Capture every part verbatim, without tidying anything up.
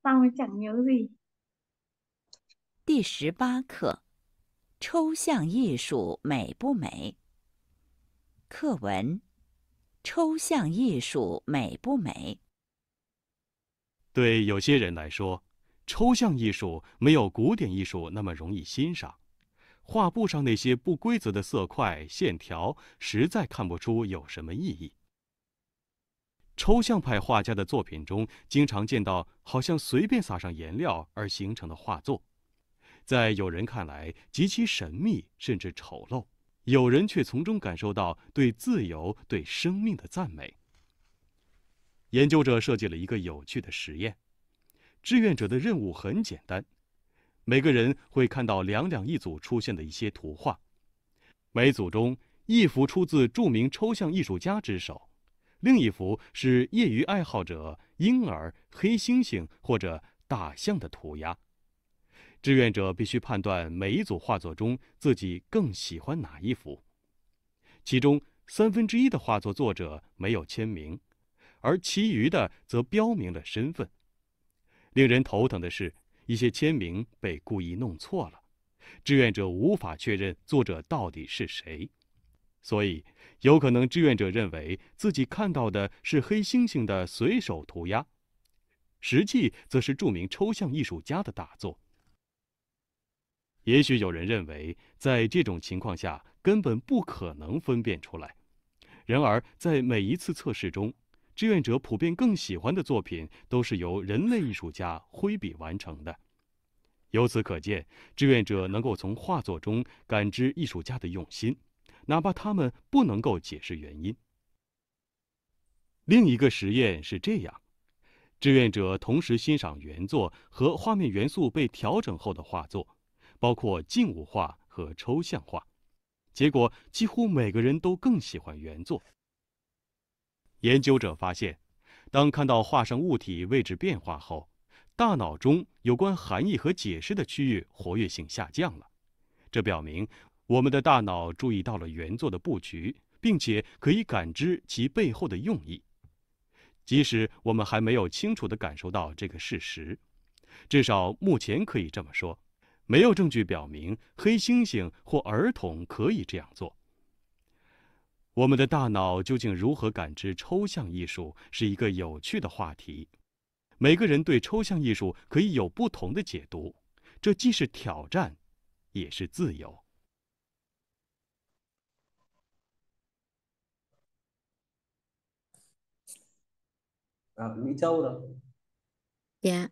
Xong rồi chẳng nhớ gì. 第十八课：抽象艺术美不美？课文：抽象艺术美不美？ 对有些人来说，抽象艺术没有古典艺术那么容易欣赏。画布上那些不规则的色块、线条，实在看不出有什么意义。抽象派画家的作品中，经常见到好像随便撒上颜料而形成的画作，在有人看来极其神秘甚至丑陋，有人却从中感受到对自由、对生命的赞美。研究者设计了一个有趣的实验，志愿者的任务很简单，每个人会看到两两一组出现的一些图画，每组中一幅出自著名抽象艺术家之手，另一幅是业余爱好者婴儿、黑猩猩或者大象的涂鸦。志愿者必须判断每一组画作中自己更喜欢哪一幅。其中三分之一的画作作者没有签名，而其余的则标明了身份。令人头疼的是，一些签名被故意弄错了，志愿者无法确认作者到底是谁。所以，有可能志愿者认为自己看到的是黑猩猩的随手涂鸦，实际则是著名抽象艺术家的大作。也许有人认为，在这种情况下根本不可能分辨出来。然而，在每一次测试中，志愿者普遍更喜欢的作品都是由人类艺术家挥笔完成的。由此可见，志愿者能够从画作中感知艺术家的用心，哪怕他们不能够解释原因。另一个实验是这样：志愿者同时欣赏原作和画面元素被调整后的画作，包括静物画和抽象画。结果几乎每个人都更喜欢原作。研究者发现，当看到画上物体位置变化后，大脑中有关含义和解释的区域活跃性下降了。这表明我们的大脑注意到了原作的布局，并且可以感知其背后的用意。即使我们还没有清楚地感受到这个事实，至少目前可以这么说，没有证据表明黑猩猩或儿童可以这样做。我们的大脑究竟如何感知抽象艺术，是一个有趣的话题。每个人对抽象艺术可以有不同的解读，这既是挑战，也是自由。 À, Mỹ Châu rồi. Dạ,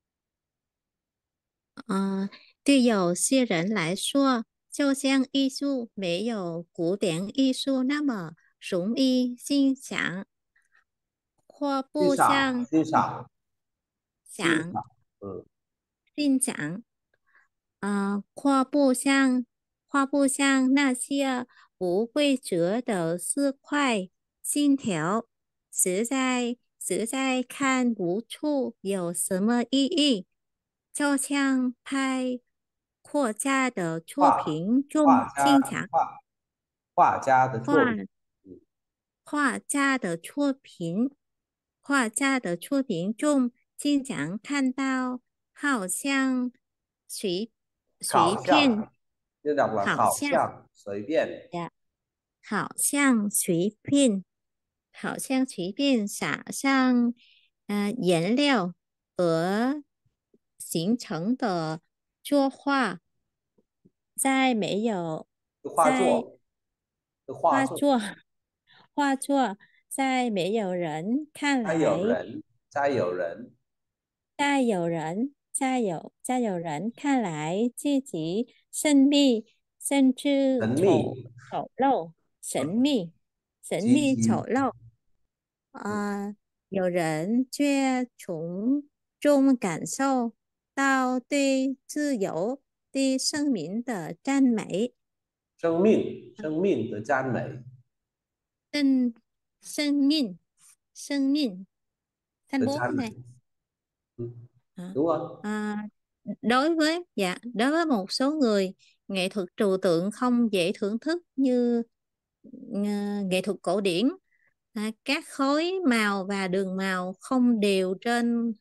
ờ, 对有些人来说，就像艺术没有古典艺术那么容易欣赏，或 Di 不 sản, 像 di sản, di 想 sản. Ừ. 欣赏，呃，或不像或不像那些不规则的色块、线条，实在实在看不出有什么意义。就像拍画家的作画品中画家经常画画家的作品。 画画家的作品，画家的作品中经常看到，好像随随 Khảo 便， 象, như đọc là 好 khảo 像象, 随便。 呀，好像随便，好像随便撒上呃颜料而形成的作画，在没有就画在作，就画作。 画作画作在没有人看再有来， 人，再有人， 在有人在有在有人看来自己神秘，甚至神丑秘， 丑陋、神秘、神秘极其丑陋。啊、有人却从中感受到对自由、对生命的赞美。 生命，生命的赞美生生命生命thanh 的 bố 赞 cái 美。 này. 嗯， Hả? đúng rồi. À, đối với dạ đối với một số người, nghệ thuật trừu tượng không dễ thưởng thức như ờ, nghệ thuật cổ điển. À, các khối màu và đường màu không đều trên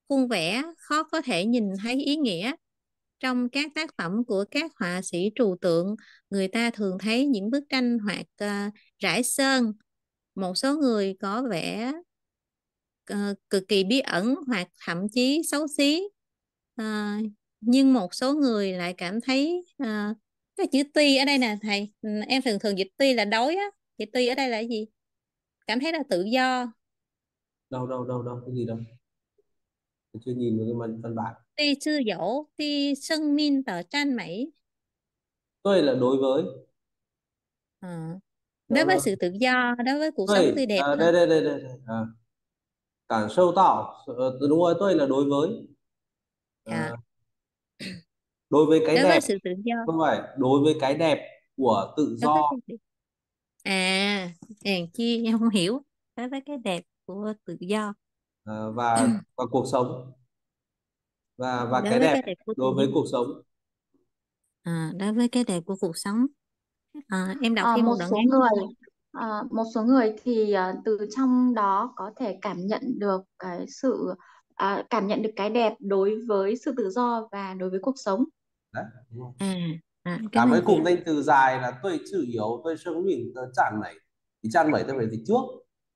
khuôn vẽ khó có thể nhìn thấy ý nghĩa. Trong các tác phẩm của các họa sĩ trừu tượng, người ta thường thấy những bức tranh hoạt uh, rải sơn. Một số người có vẻ uh, cực kỳ bí ẩn hoặc thậm chí xấu xí. Uh, nhưng một số người lại cảm thấy uh, cái chữ tuy ở đây nè thầy, ừ, em thường thường dịch tuy là đói á, chữ tuy ở đây là gì? Cảm thấy là tự do. Đâu đâu đâu đâu cái gì đâu, tôi chưa nhìn vào cái văn văn bản. Tuy sư dỗ, tuy sân min tờ tranh mỹ. Tôi là đối với. Ờ, đối Đâu với đâu. sự tự do, đối với cuộc sống Tôi tươi đẹp à, hơn. đây đây đây đây, đây. À, cản sâu tạo, ờ, đúng rồi, tôi là đối với. Dạ. À, đối với cái Đối với đẹp, sự tự do, không phải đối với cái đẹp của tự đối với do. cái đẹp. À, hèn chi em không hiểu. Đối với cái đẹp của tự do. À, và và cuộc sống, và và Đối cái với đẹp cái đẹp của tự đối do. với cuộc sống. À, đối với cái đẹp của cuộc sống. À, em đọc Ờ, thêm một một đoạn số ngắn. người ờ, một số người thì ờ, từ trong đó có thể cảm nhận được cái sự à, cảm nhận được cái đẹp đối với sự tự do và đối với cuộc sống. Đấy, đúng không? À, à Cả cảm mấy ơn cụm chị. danh từ dài là tôi chữ yếu, tôi sương mỉn, tôi chạm mẩy. Thì chạm mẩy tôi phải dịch trước.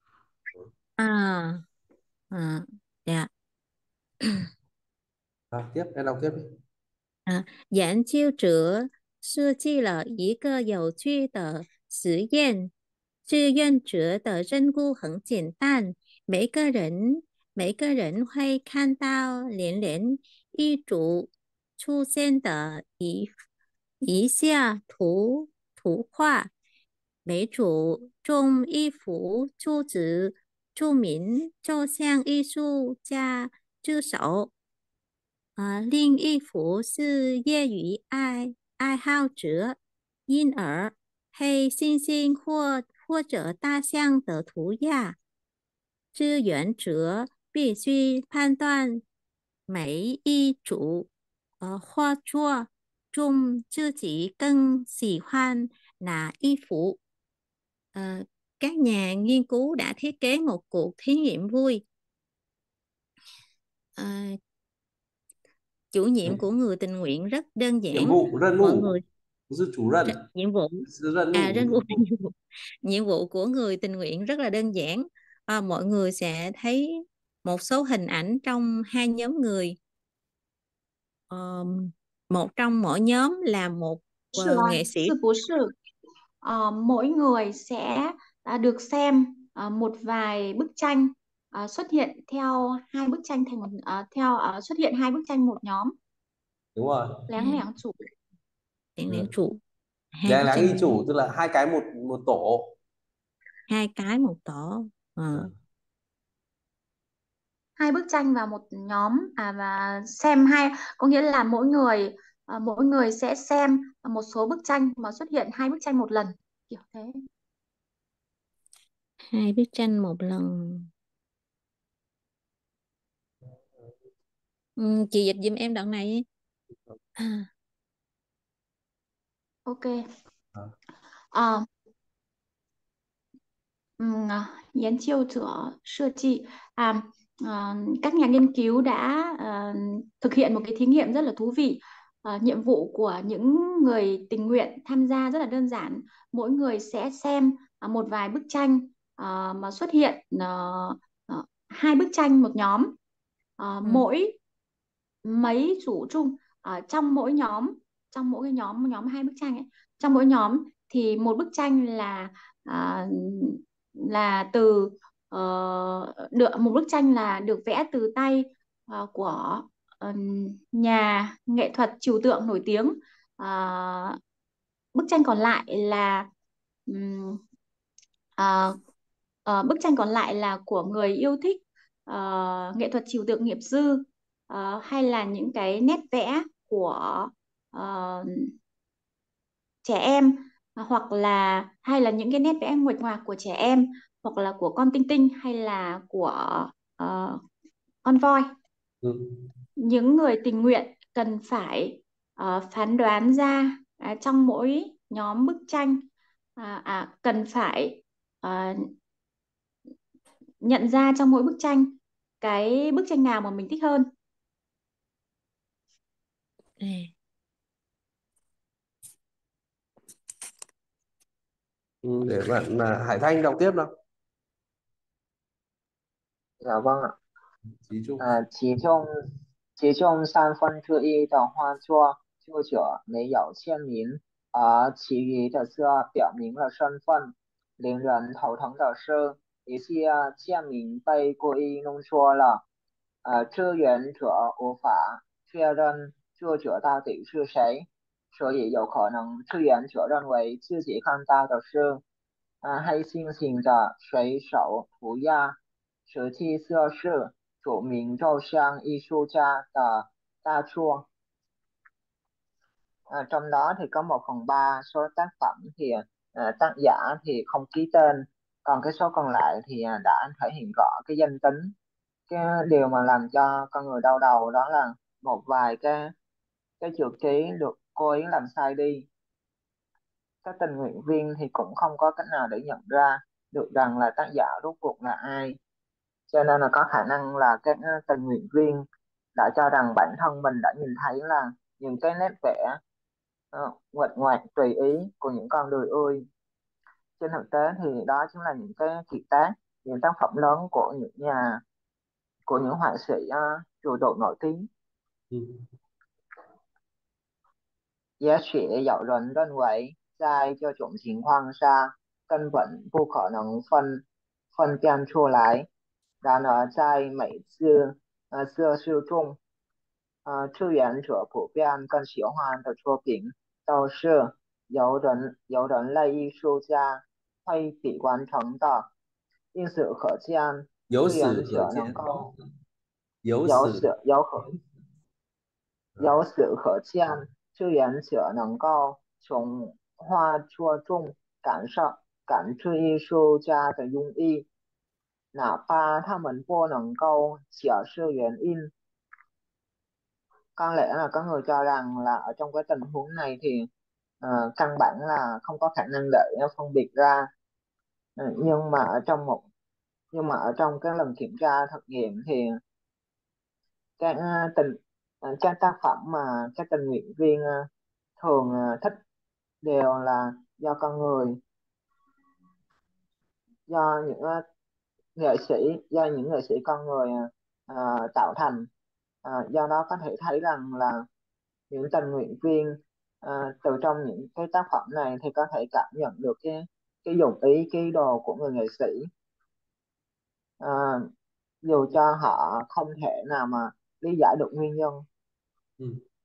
À, à, dạ. À, tiếp em đọc tiếp đi. 啊，研究者设计了一个有趣的实验。志愿者的任务很简单，每个人每个人会看到连连一组出现的一一下图图画，每组中一幅柱子，注明就像艺术家之手。啊，另一幅是业余爱爱好者婴儿黑猩猩或或者大象的涂鸦。志愿者必须判断每一组呃画作中自己更喜欢哪一幅。Ờ, các nhà nghiên cứu đã thiết kế một cuộc thí nghiệm vui. Ờ, chủ nhiệm của người tình nguyện rất đơn Nhiệm giản. vụ任 Mọi 务, người dư chủ任, R- nhiệm vụ dư任 à vụ, 任vụ nhiệm vụ. nhiệm vụ nhiệm vụ của người tình nguyện rất là đơn giản. À, mọi người sẽ thấy một số hình ảnh trong hai nhóm người. Ờm, một trong mỗi nhóm là một Sự ờ, nghệ sĩ. sự bố sự Ờ, mỗi người sẽ à, được xem à, một vài bức tranh à, xuất hiện theo hai bức tranh thành một à, theo à, xuất hiện hai bức tranh một nhóm. Đúng rồi. Láng lẻng chủ. Điện điện Ừ. trụ hai Đèn bức láng tranh y một nhóm, chủ tức là hai cái một một tổ. hai cái một tổ. Ờ, Ừ. Hai bức tranh vào một nhóm à và xem hai có nghĩa là mỗi người à, mỗi người sẽ xem một số bức tranh mà xuất hiện hai bức tranh một lần, kiểu thế. hai bức tranh một lần. Ừ, chị dịch giùm em đoạn này. À, Ok. À. Ờ, 嗯啊，研究者设计 à, à, các nhà nghiên cứu đã à, thực hiện một cái thí nghiệm rất là thú vị. À, nhiệm vụ của những người tình nguyện tham gia rất là đơn giản. Mỗi người sẽ xem à, một vài bức tranh à, mà xuất hiện à, à, hai bức tranh một nhóm. À, ừ, mỗi mấy chủ chung ở trong mỗi nhóm, trong mỗi cái nhóm nhóm hai bức tranh ấy, trong mỗi nhóm thì một bức tranh là à, là từ ờ, được một bức tranh là được vẽ từ tay ờ, của ờ, nhà nghệ thuật trừu tượng nổi tiếng. Ờ, bức tranh còn lại là ừm, ờ, ờ, bức tranh còn lại là của người yêu thích ờ, nghệ thuật trừu tượng nghiệp dư, ờ, hay là những cái nét vẽ của ờ, trẻ em, hoặc là hay là những cái nét vẽ nguệch ngoạc của trẻ em, hoặc là của con tinh tinh, hay là của ờ, con voi. Ừ. Những người tình nguyện cần phải ờ, phán đoán ra à, trong mỗi nhóm bức tranh à, à, cần phải ờ, nhận ra trong mỗi bức tranh cái bức tranh nào mà mình thích hơn. Nè, Ừ, để bạn là Hải Thanh đọc tiếp nào. Dạ vâng ạ. Chí Trung. 呃，其中其中三分之一的画作作者没有签名，而其余的是表明了身份。令人头疼的是，一些签名被故意弄错了，呃，志愿者无法确认作者到底是谁，所以有可能志愿者认为自己看到的是，呃，黑猩猩的水手涂鸦，实际上是著名照相艺术家的大作. À, trong đó thì có một phần ba số tác phẩm thì à, tác giả thì không ký tên, còn cái số còn lại thì à, đã thể hiện rõ cái danh tính. Cái điều mà làm cho con người đau đầu đó là một vài cái cái chữ ký được cố ý làm sai đi. Các tình nguyện viên thì cũng không có cách nào để nhận ra được rằng là tác giả rốt cuộc là ai, cho nên là có khả năng là các ờ, tình nguyện viên đã cho rằng bản thân mình đã nhìn thấy là những cái nét vẽ uh, nguệch ngoạc tùy ý của những con đười ươi. Trên thực tế thì đó chính là những cái kiệt tác, những tác phẩm lớn của những nhà của những họa sĩ uh, trừu tượng nổi tiếng. Ừ. 也许有人认为，在这种情况下根本不可能分分辨出来。然而，在每次呃测试中，呃，志愿者普遍更喜欢的作品都是由人由人类艺术家绘笔完成的。因此可见， Dấu 志愿 sử 者 khởi 能 chiến. 够 Dấu 由 sử. 此由可 由此可见，志愿者能够从画作中感受感知艺术家的用意，哪怕他们不能够解释原因. Có lẽ là có người cho rằng là ở trong cái tình huống này thì ờ, căn bản là không có khả năng để phân biệt ra. Ờ, nhưng mà ở trong một nhưng mà ở trong cái lần kiểm tra thực nghiệm thì các ờ, tình ờ, các tác phẩm mà các tình nguyện viên ờ, thường ờ, thích đều là do con người, do những ờ, nghệ sĩ do những nghệ sĩ con người ờ, tạo thành. Ờ, do đó có thể thấy rằng là những tình nguyện viên ờ, từ trong những cái tác phẩm này thì có thể cảm nhận được cái cái dụng ý cái ý đồ của người nghệ sĩ. Ờ, dù cho họ không thể nào mà lý giải được nguyên nhân. Ừ.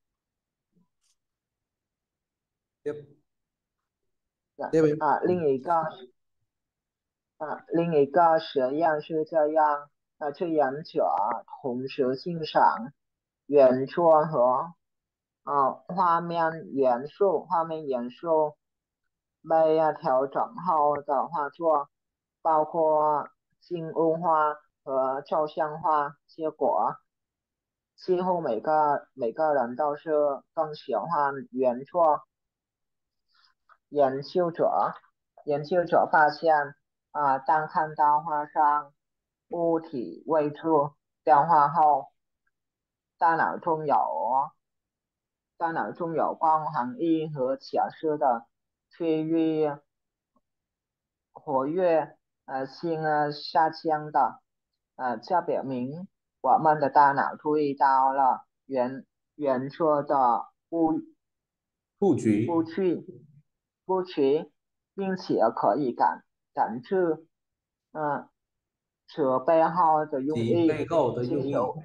Tiếp. Dạ. Tiếp em. À, 另一个啊，另一个实验是这样，呃，志愿者同时欣赏原作和呃画面元素，画面元素被呃调整后的画作，包括静物画和抽象画。结果几乎每个每个人都是更喜欢原作。研究者研究者发现，啊、当看到画上物体位置变化后，大脑中有大脑中有关含义和解释的区域活跃，呃，性呃下降的，呃，这表明我们的大脑注意到了原原作的物 Phụ trúy. 不去不去，并且可以感感知，嗯，此背后的用 Chỉ 意。 背后的其实用意.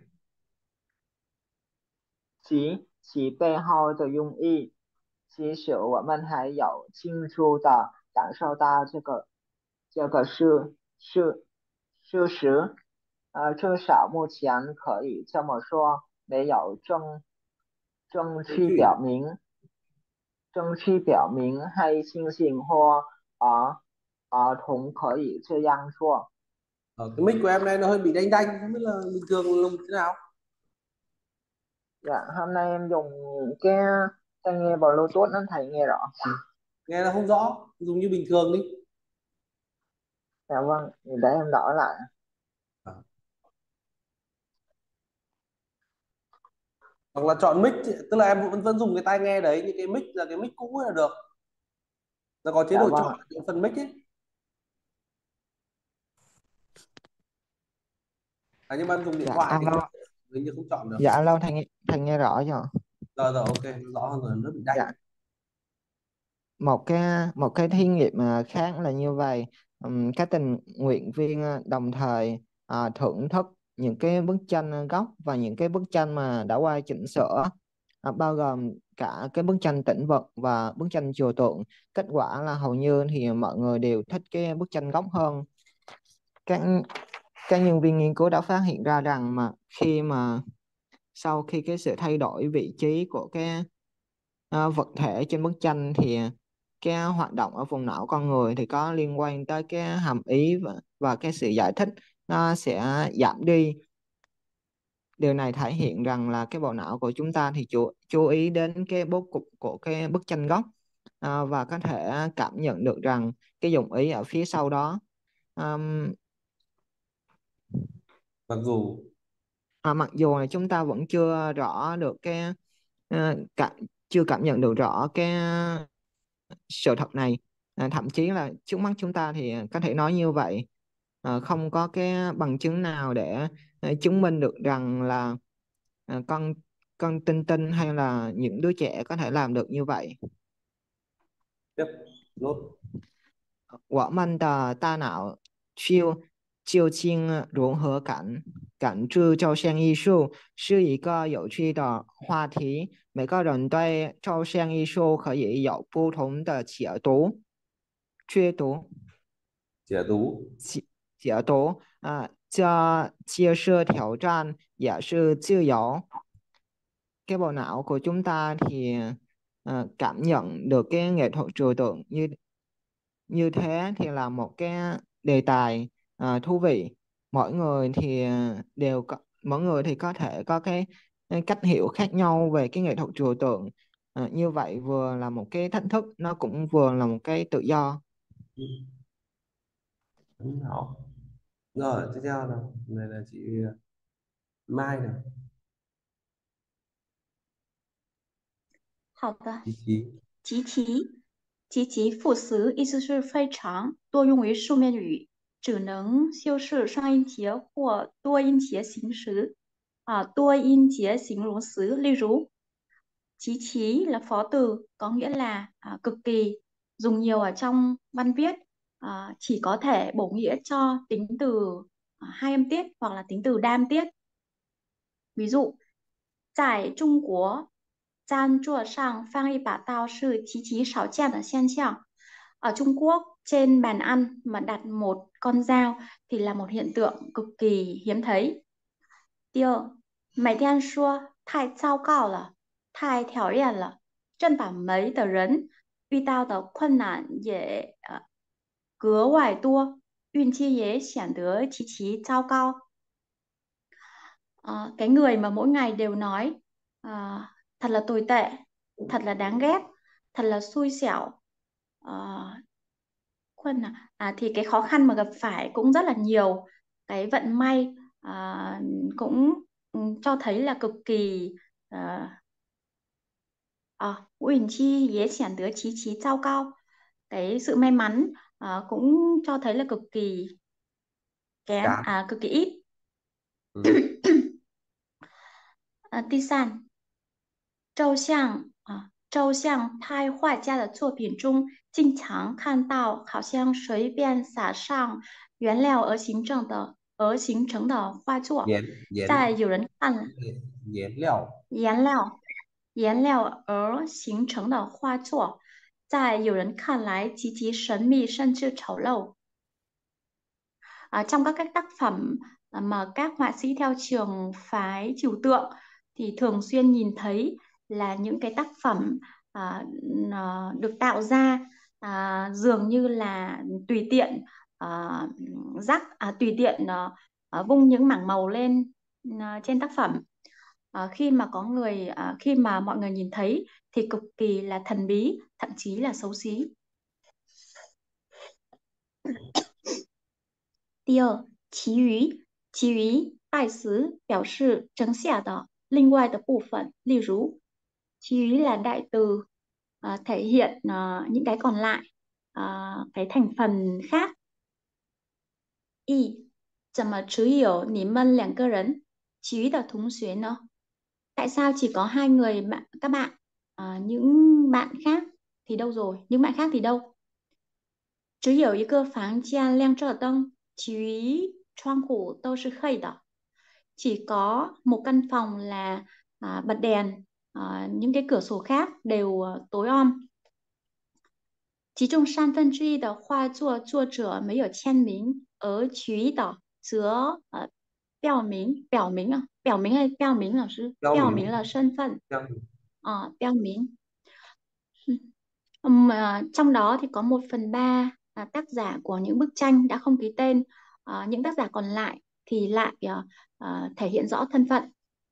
其其背后的用意，其实我们还有清楚的感受到这个这个是是事实。呃，至少目前可以这么说，没有证证 Chứng 据 chỉ. 表明证据表明黑猩猩或儿儿童可以这样做。 Ở cái mic của em này nó hơi bị đanh đanh, không biết là bình thường là thế nào. Dạ, hôm nay em dùng cái tai nghe Bluetooth nó thầy nghe rõ. Nghe nó không rõ, dùng như bình thường đi. Dạ vâng, thì để em đổi lại. À. hoặc là chọn mic, tức là em vẫn vẫn dùng cái tai nghe đấy, nhưng cái mic là cái mic cũ là được, nó có chế Dạ độ chọn vâng. ở những phần mic ấy. À, nhưng mà em dùng điện Dạ thoại thì alo. hình như không chọn được. Dạ alo, thành thành nghe rõ chưa? Rồi rồi, ok, rõ hơn rồi, nó bị đánh. Dạ, một cái một cái thí nghiệm à, khác là như vậy. Ừm, các tình nguyện viên à, đồng thời à, thưởng thức những cái bức tranh gốc và những cái bức tranh mà đã qua chỉnh sửa, à, bao gồm cả cái bức tranh tĩnh vật và bức tranh trừu tượng. Kết quả là hầu như thì mọi người đều thích cái bức tranh gốc hơn. Các các nhân viên nghiên cứu đã phát hiện ra rằng mà khi mà sau khi cái sự thay đổi vị trí của cái ờ, vật thể trên bức tranh thì cái hoạt động ở vùng não con người thì có liên quan tới cái hàm ý và, và cái sự giải thích nó sẽ giảm đi. Điều này thể hiện rằng là cái bộ não của chúng ta thì chú, chú ý đến cái bố cục của cái bức tranh gốc, à, và có thể cảm nhận được rằng cái dụng ý ở phía sau đó. Ờm, Mặc dù à, mặc dù là chúng ta vẫn chưa rõ được cái ờ, cả, chưa cảm nhận được rõ cái sự thật này. À, thậm chí là trước mắt chúng ta thì có thể nói như vậy. À, không có cái bằng chứng nào để ờ, chứng minh được rằng là ờ, con con tinh tinh hay là những đứa trẻ có thể làm được như vậy. tiếp nốt. 我们的大脑究究竟如何感感知照相艺术是一个有趣的话题。每个人对照相艺术可以有不同的解读、解读、 Trẻ tú. 解解读啊，这既是挑战，也是自由。cái bộ não của chúng ta thì ờ, cảm nhận được cái nghệ thuật trừu tượng như như thế thì là một cái đề tài ờ, thú vị. Mỗi người thì ờ, đều có mỗi người thì có thể có cái cái cách hiểu khác nhau về cái nghệ thuật trừu tượng. Ờ, như vậy vừa là một cái thách thức, nó cũng vừa là một cái tự do. Ừ, đúng hảo. Rồi tiếp theo nào, này là chị Mai này. 好的， Chí chí. 集题，集题副词意思是非常，多用于书面语，只能修饰上音节或多音节形式啊，多音节形容词，例如chí chí là phó từ có nghĩa là à, cực kỳ, dùng nhiều ở trong văn viết, à, chỉ có thể bổ nghĩa cho tính từ à, hai âm tiết hoặc là tính từ đa âm tiết. Ví dụ, 在中国，餐桌上放一把刀是极其少见的现象. Ở Trung Quốc, trên bàn ăn mà đặt một con dao thì là một hiện tượng cực kỳ hiếm thấy. 第二，每天说太糟糕了，太讨厌了，正倒霉的人遇到的困难也呃格外多，运气也显得极其糟糕. Ờ, cái người mà mỗi ngày đều nói à, thật là tồi tệ, thật là đáng ghét, thật là xui xẻo, Ờ, Khuân à? À, thì cái khó khăn mà gặp phải cũng rất là nhiều, cái vận may à, cũng ừ, cho thấy là cực kỳ uh, à, Uyển Chi dễ显得chí chí糟cao, cái sự may mắn à, cũng cho thấy là cực kỳ kém, Chán. à, cực kỳ ít. Ừ. À, 第三，照相啊，照相拍画家的作品中，经常看到好像随便撒上原料而形成的而形成的画作， Nhén nhén. 在有人看来， Nhén料. 颜料颜料而形成的画作，在有人看来极其神秘甚至丑陋. À, trong các các tác phẩm à, mà các họa sĩ theo trường phái trừu tượng thì thường xuyên nhìn thấy là những cái tác phẩm à, à, được tạo ra à, dường như là tùy tiện à, rắc à, tùy tiện à, à, vung những mảng màu lên à, trên tác phẩm. À, khi mà có người à, khi mà mọi người nhìn thấy thì cực kỳ là thần bí, thậm chí là xấu xí. 第二，其余，其余代词表示剩下的另外的部分，例如其余 là đại từ à, thể hiện à, những cái còn lại, à, cái thành phần khác. Y 怎么只有你们两个人？其余的同学呢？Tại sao chỉ có hai người bạn, các bạn? À, những bạn khác thì đâu rồi? Những bạn khác thì đâu? 只有一个房间亮着灯，其余窗户都是黑的。Chỉ có một căn phòng là à, bật đèn, à, những cái cửa sổ khác đều uh, tối om. 其中三分之一的画作作者没有签名，而其余的则呃表明表明啊表明hay 标明老师 Giao 标 mình, 明了身份 giao mình. à, 标明. Mà trong đó thì có một phần ba là tác giả của những bức tranh đã không ký tên, à, những tác giả còn lại thì lại à, à, thể hiện rõ thân phận.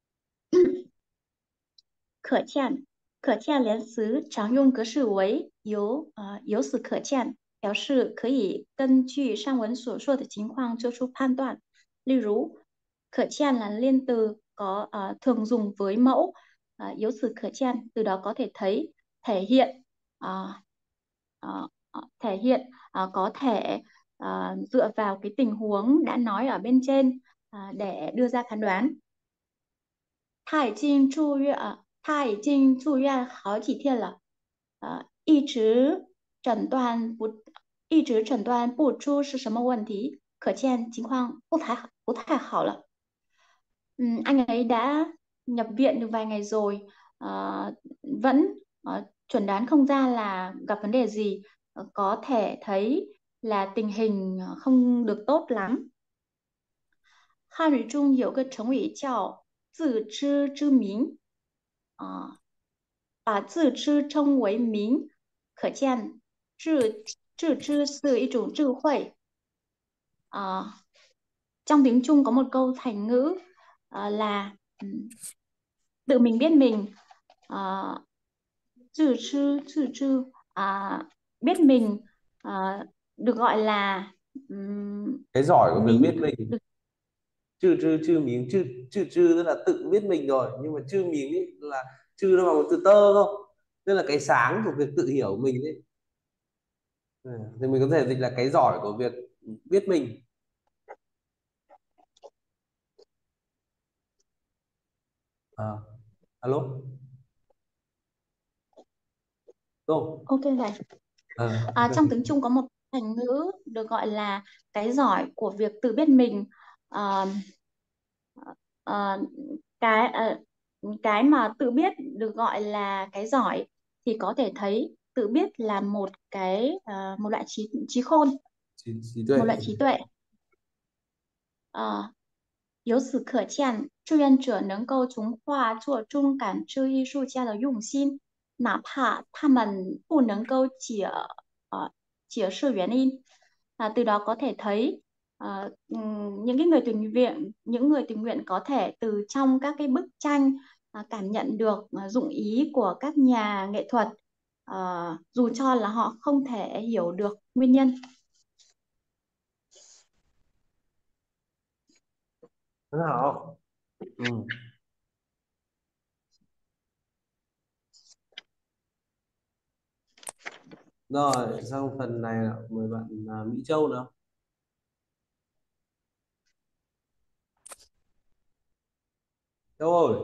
可见可见连词常用格式为由呃由此可见，表示可以根据上文所说的情况做出判断。例如，可见 là liên từ có uh, thường dùng với mẫu uh, 由此可见, từ đó có thể thấy, thể hiện, uh, uh, uh, thể hiện uh, có thể uh, dựa vào cái tình huống đã nói ở bên trên uh, để đưa ra phán đoán. 他已经住院啊，他已经住院好几天了，呃，一直诊断不，一直诊断不出是什么问题，可见情况不太不太好了。Ừm, anh ấy đã nhập viện được vài ngày rồi, ờ, vẫn ờ, chuẩn đoán không ra là gặp vấn đề gì, ờ, có thể thấy là tình hình ờ, không được tốt lắm. 汉语中有个成语叫自知之明啊，把自知称为明，可见自自知是一种智慧à, trong tiếng Trung có một câu thành ngữ à, là um, tự mình biết mình, à, tự知tự知à, biết mình à, được gọi là um, Cái giỏi của việc mính, biết mình. được Chư chư chư miếng chư chư chư tức là tự biết mình rồi, nhưng mà chư miếng ấy là chư nó bằng một từ tơ không, tức là cái sáng của việc tự hiểu mình ấy. Ừ, thì mình có thể dịch là cái giỏi của việc biết mình. À, alo, đúng. ok thầy. À, À, trong tiếng Trung có một thành ngữ được gọi là cái giỏi của việc tự biết mình. À, à, cái à, cái mà tự biết được gọi là cái giỏi thì có thể thấy tự biết là một cái à, một loại trí trí khôn, trí, trí tuệ. một loại trí tuệ. À, 由此可见，志愿者能够从画作中感知艺术家的用心，哪怕他们不能够解呃解释原因. À, từ đó có thể thấy ờ, ừm, những cái người tình nguyện những người tình nguyện có thể từ trong các cái bức tranh à, cảm nhận được à, dụng ý của các nhà nghệ thuật, ờ, dù cho là họ không thể hiểu được nguyên nhân. Thế nào? Ừ. Rồi, sang phần này là mời bạn à, Mỹ Châu nào. Châu ơi,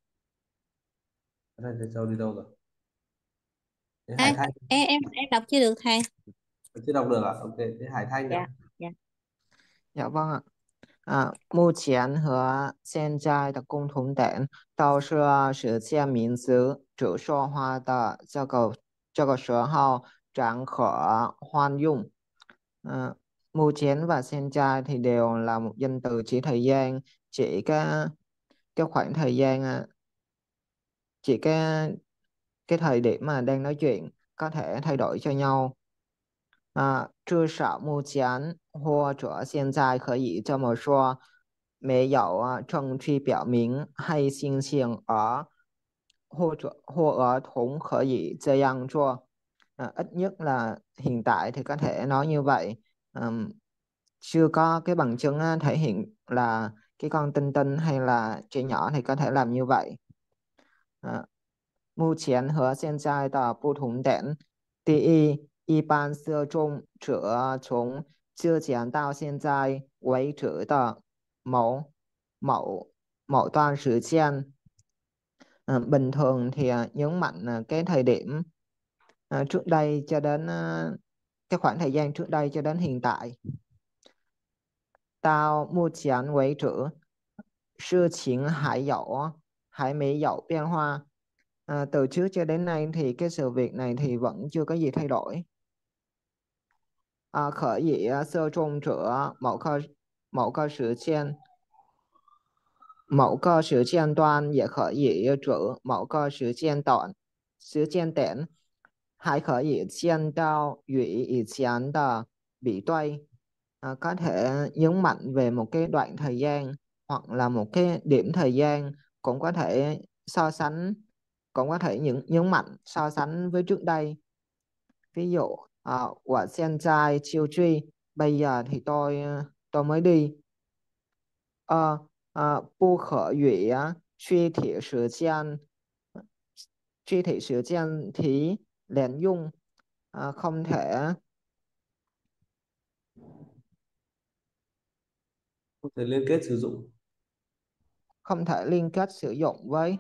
đây thầy Châu đi đâu rồi? Thế Hải À, Thanh, em em em đọc chưa được thầy. chưa đọc được à? Ok, thế Hải Thanh nào. Dạ, dạ. Dạ vâng ạ. À, 目前和现在的共同点都是实现民族只说话的这个这个时候转可换用. À, 目前 và 现在 thì đều là một danh từ chỉ thời gian, chỉ cái cái khoảng thời gian, à, chỉ cái cái thời điểm mà đang nói chuyện có thể thay đổi cho nhau. 啊，至少目前或者现在可以这么说，没有啊证据表明黑猩猩儿或者或儿童可以这样做. À, ít nhất là hiện tại thì có thể nói như vậy. Ừm, chưa có cái bằng chứng á, thể hiện là cái con tinh tinh hay là trẻ nhỏ thì có thể làm như vậy. À, 目前和现在的不同点，第一，一般射中者从之前到现在为止的某某某段时间。À, bình thường thì à, nhấn mạnh à, cái thời điểm à, trước đây cho đến à, cái khoảng thời gian trước đây cho đến hiện tại.到目前为止，事情还有还没有变化. À, từ trước cho đến nay thì cái sự việc này thì vẫn chưa có gì thay đổi. À, 可以射中者某个某个时间某个时间段也可以指某个时间段时间点，还可以见到与以前的比对. À, có thể nhấn mạnh về một cái đoạn thời gian hoặc là một cái điểm thời gian, cũng có thể so sánh, cũng có thể nhấn nhấn mạnh so sánh với trước đây. Ví dụ, à, 我现在就去, bây giờ thì tôi tôi mới đi. Ờ, à, 不可以具体时间具体时间thì連用. À, không thể Không thể liên kết sử dụng không thể liên kết sử dụng với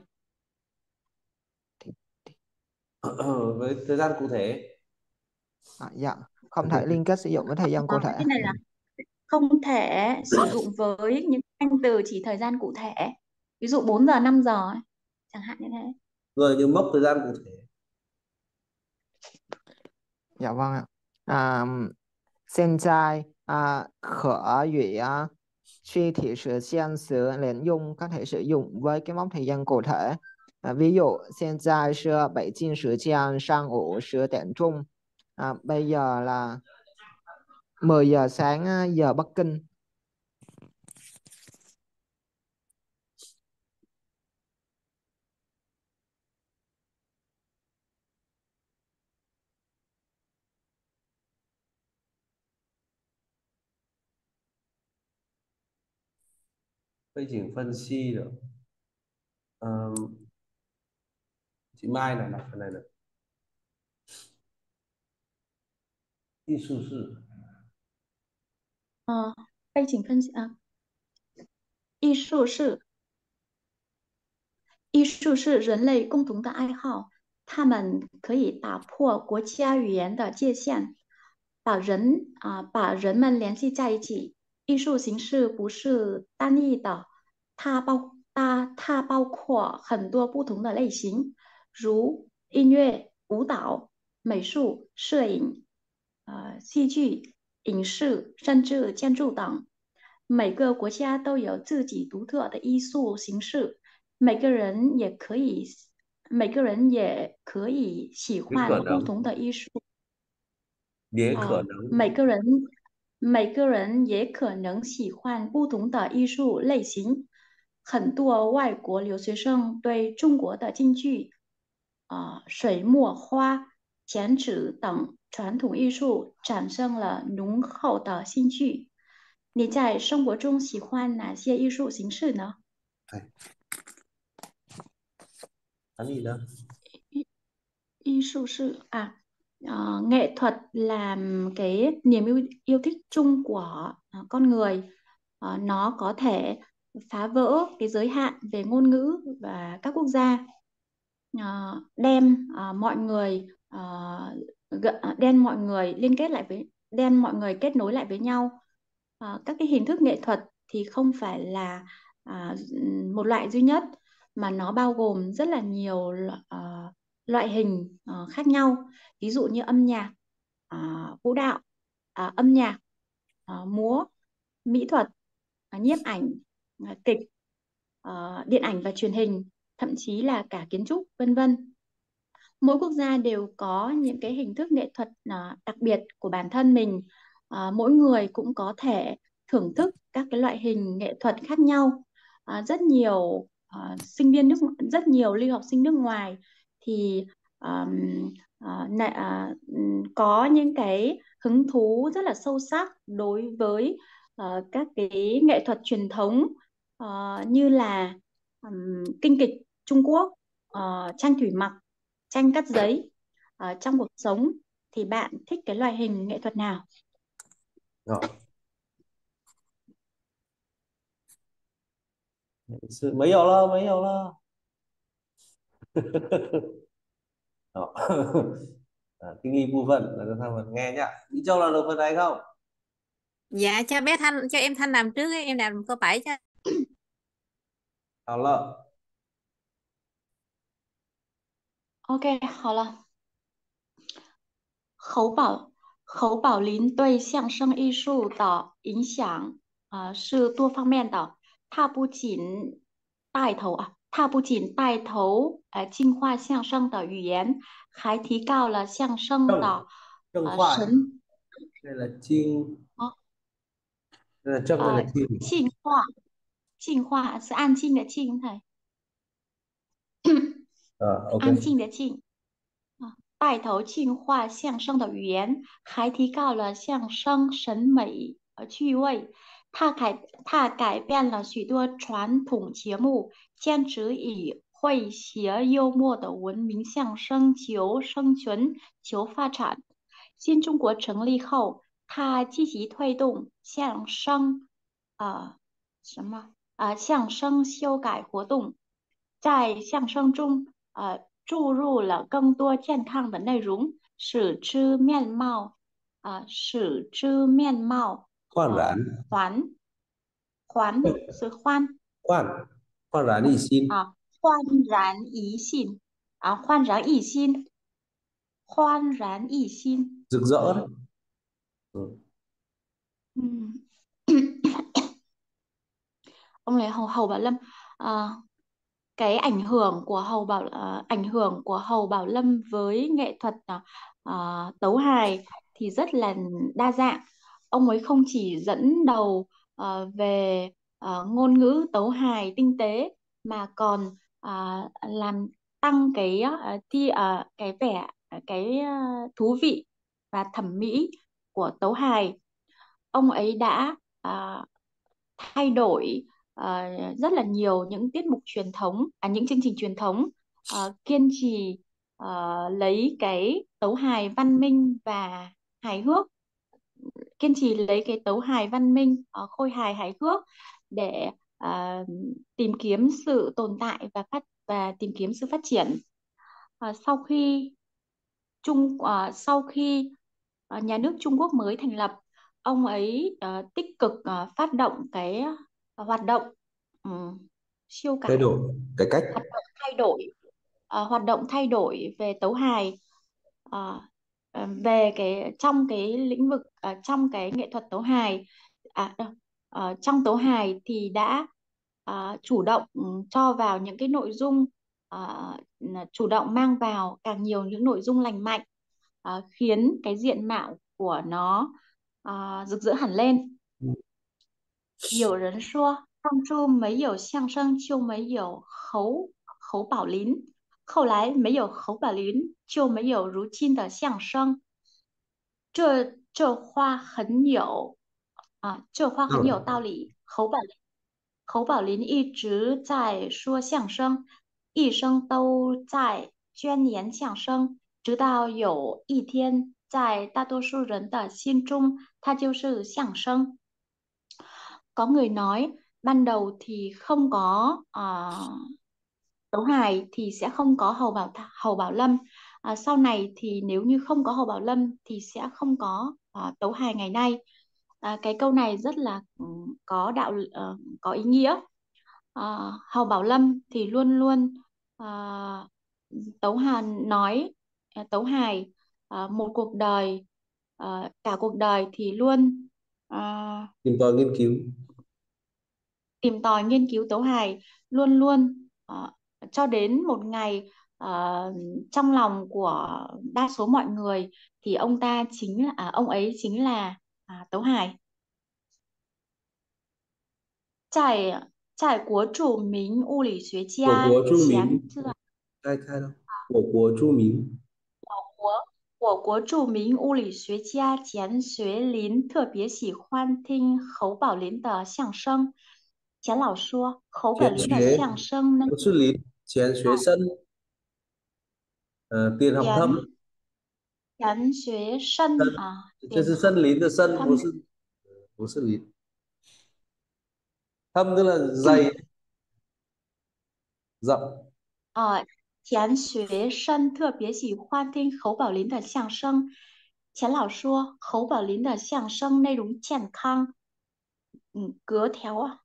với thời gian cụ thể. à, dạ, không thể liên kết sử dụng với thời gian cụ Ờ, thể. cái này là không thể sử dụng với những danh từ chỉ thời gian cụ thể. Ví dụ bốn giờ, năm giờ ấy, chẳng hạn như thế. Rồi những mốc thời gian cụ thể. Dạ vâng ạ. À, 现在 à, 可以 具体时间时连用 có thể sử dụng với cái mốc thời gian cụ thể. À, ví dụ, 现在是北京时间上午十点钟. À, bây giờ là mười giờ sáng giờ Bắc Kinh. Phê chỉnh phân析được. Ờ, chị Mai này đọc phần này này. 艺术是 Ờ, Phê chỉnh phân à, 艺术是艺术是人类共同的爱好，他们可以打破国家语言的界限，把人啊、把人们联系在一起。艺术形式不是单一的，它包它它包括很多不同的类型，如音乐、舞蹈、美术、摄影、呃戏剧、影视，甚至建筑等。每个国家都有自己独特的艺术形式。每个人也可以，每个人也可以喜 cái khả 欢不 năng 同的艺术也啊、 khả năng 每个人每个人也可能喜欢不同的艺术类型。很多外国留学生对中国的京剧、啊、水墨画、剪纸等传统艺术产生了浓厚的兴趣。你在生活中喜欢哪些艺术形式呢？ Hắn gì đó. Y sư sự à, ờ, nghệ thuật là cái niềm yêu, yêu thích chung của ờ, con người. Ờ, nó có thể phá vỡ cái giới hạn về ngôn ngữ và các quốc gia. Ờ, đem ờ, mọi người ờ, gợ- ờ, đem mọi người liên kết lại với đem mọi người kết nối lại với nhau. Ờ, các cái hình thức nghệ thuật thì không phải là à, một loại duy nhất, mà nó bao gồm rất là nhiều lo- ờ, loại hình ờ, khác nhau. Ví dụ như âm nhạc, ờ, vũ đạo, ờ, âm nhạc, ờ, múa, mỹ thuật, ờ, nhiếp ảnh, ờ, kịch, ờ, điện ảnh và truyền hình, thậm chí là cả kiến trúc, vân vân. Mỗi quốc gia đều có những cái hình thức nghệ thuật à, đặc biệt của bản thân mình. À, mỗi người cũng có thể thưởng thức các cái loại hình nghệ thuật khác nhau. À, rất nhiều à, sinh viên nước rất nhiều lưu học sinh nước ngoài thì um, à, nạ- à, ừm, có những cái hứng thú rất là sâu sắc đối với ờ, các cái nghệ thuật truyền thống ờ, như là ừm, kinh kịch Trung Quốc, ờ, tranh thủy mặc, tranh cắt giấy. Ờ, trong cuộc sống thì bạn thích cái loại hình nghệ thuật nào? Rồi. Sự mấy hiểu lo mấy hiểu lo. Đó. À, cái nghi vu vần là thằng mình nghe nhá. Mỹ Châu làm được phần này không? Dạ cho bé Thanh, cho em Thanh làm trước ấy, em làm câu bảy cho. Hào lợ. OK, 好了。侯宝侯宝林对相声艺术的影响啊、呃是多方面的。他不仅带头啊，他不仅带头呃净化相声的语言，还提高了相声 Trông. 的 Trông 呃 khoai. 神 Đây là chim. 啊 Đây là trông, đây là 呃 chim. 净化净化是安静的静，thầy Ờ, ok. 安静的静。啊，带头净化相声的语言，还提高了相声审美和趣味。他改他改变了许多传统节目，坚持以诙谐幽默的文明相声求生存、求发展。新中国成立后，他积极推动相声啊、什么啊、相声修改活动，在相声中呃注入了更多健康的内容，使之面貌啊、使之面貌 Khoan 呃 rãn. 还还是焕 Khoan. Khoan rãn y xin. 啊焕然一新啊焕然一新焕然一新 Rực rỡ đấy. Ừ. 嗯。ông lấy Hầu Hầu Bảo Lâm à, cái ảnh hưởng của Hầu Bảo à, ảnh hưởng của Hầu Bảo Lâm với nghệ thuật à, à, tấu hài thì rất là đa dạng. Ông ấy không chỉ dẫn đầu à, về à, ngôn ngữ tấu hài tinh tế mà còn à, làm tăng cái à, thi à, cái vẻ cái à, thú vị và thẩm mỹ của tấu hài. Ông ấy đã à, thay đổi ờ, rất là nhiều những tiết mục truyền thống, à, những chương trình truyền thống, ờ, kiên trì ờ, lấy cái tấu hài văn minh và hài hước, kiên trì lấy cái tấu hài văn minh, ờ, khôi hài hài hước để ờ, tìm kiếm sự tồn tại và phát và tìm kiếm sự phát triển. Ờ, sau khi Trung ờ, sau khi ờ, nhà nước Trung Quốc mới thành lập, ông ấy ờ, tích cực ờ, phát động cái ờ, hoạt động ừm, siêu Thay cải, đổi. Cái cách. hoạt động thay đổi ờ, hoạt động thay đổi về tấu hài. Ờ, ờ, về cái trong cái lĩnh vực ờ, trong cái nghệ thuật tấu hài, à, đâu, ờ, trong tấu hài thì đã ờ, chủ động ừm, cho vào những cái nội dung, ờ, chủ động mang vào càng nhiều những nội dung lành mạnh, ờ, khiến cái diện mạo của nó ờ, rực rỡ hẳn lên. 有人说，当初没有相声就没有侯侯宝林，后来没有侯宝林就没有如今的相声。这这话很有啊，这话很有道理。侯宝林侯宝林一直在说相声，一生都在钻研相声，直到有一天，在大多数人的心中，它就是相声。Có người nói ban đầu thì không có à, tấu hài thì sẽ không có Hầu Bảo Hầu Bảo Lâm. À, sau này thì nếu như không có Hầu Bảo Lâm thì sẽ không có à, tấu hài ngày nay. À, cái câu này rất là ừ, có đạo ờ, có ý nghĩa. À, Hầu Bảo Lâm thì luôn luôn à, tấu hài nói à, tấu hài à, một cuộc đời, à, cả cuộc đời thì luôn à, Tìm tòi nghiên cứu. tìm tòi nghiên cứu tấu hài, luôn luôn ờ, cho đến một ngày ờ, trong lòng của đa số mọi người thì ông ta chính là à, ông ấy chính là à, tấu hài. 在在国著名物理学 Của 家 của Chu 钱 Mính. 志 Khai khai đâu? Của của Chu Mính. 国我国著名物理学家钱学林特别喜欢听侯宝林的相声。 钱老说侯宝钱林的学相声呢， 不是林，钱学森，呃，tiền học thâm, 钱钱学森啊， 这是 tiền học 森林的森，不 thâm 是不是林。Thâm tức là dày, rộng. 啊，钱学森特别喜欢听侯宝林的相声。钱老说侯宝林的相声内容健康，嗯，格调啊，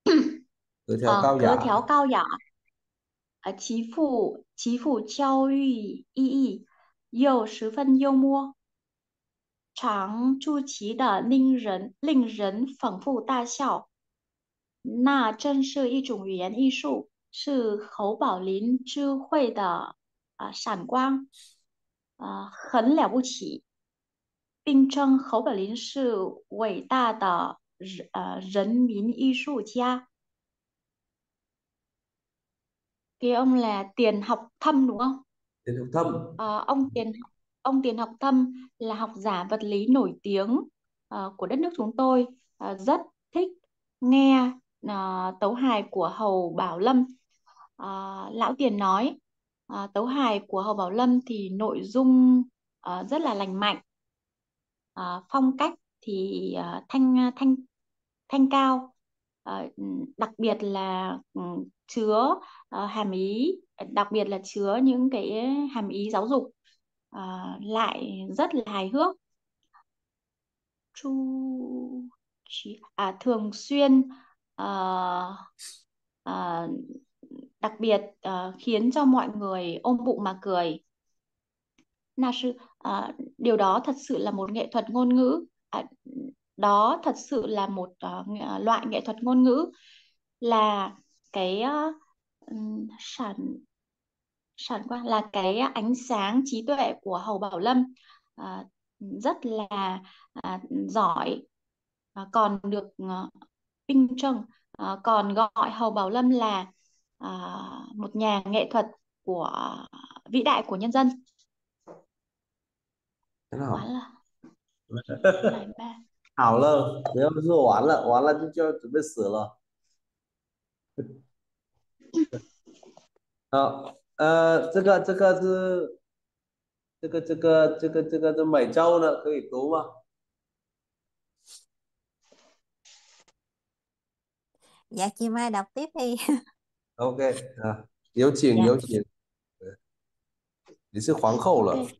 Từ theo 啊， cao 格雅. 调高雅，啊，其父其父教育意义，又十分幽默，常出奇的令人令人捧腹大笑。那真是一种语言艺术，是侯宝林智慧的啊、闪光，啊、很了不起，并称侯宝林是伟大的人呃人民艺术家。Cái ông là Tiền Học Thâm đúng không? Tiền học thâm. Ờ, ông Tiền ông Tiền Học Thâm là học giả vật lý nổi tiếng ờ, của đất nước chúng tôi. Ờ, rất thích nghe ờ, tấu hài của Hầu Bảo Lâm. Ờ, Lão Tiền nói ờ, tấu hài của Hầu Bảo Lâm thì nội dung ờ, rất là lành mạnh. Ờ, phong cách thì ờ, thanh thanh thanh cao. Ờ, đặc biệt là ừ, chứa ờ, hàm ý, đặc biệt là chứa những cái hàm ý giáo dục, ờ, lại rất là hài hước. Chu trí à thường xuyên ờ, ờ, đặc biệt ờ, khiến cho mọi người ôm bụng mà cười. Là sự ờ, điều đó thật sự là một nghệ thuật ngôn ngữ. À, đó thật sự là một ờ, nghệ- loại nghệ thuật ngôn ngữ, là cái ờ, ừm, sản sản quan là cái ánh sáng trí tuệ của Hầu Bảo Lâm, à, rất là à, giỏi. À, còn được uh, Pinh Trân à, còn gọi Hầu Bảo Lâm là à, một nhà nghệ thuật của vĩ đại của nhân dân. Thế Quá nào? là bài ba. 好了，不要说完了，完了就就要准备死了。好，呃，这个这个是这个这个这个这个这美洲呢，可以读吗 Dạ chị Mai đọc tiếp đi. ？OK 啊，有请 Dạ. 有请，你是皇后了， OK.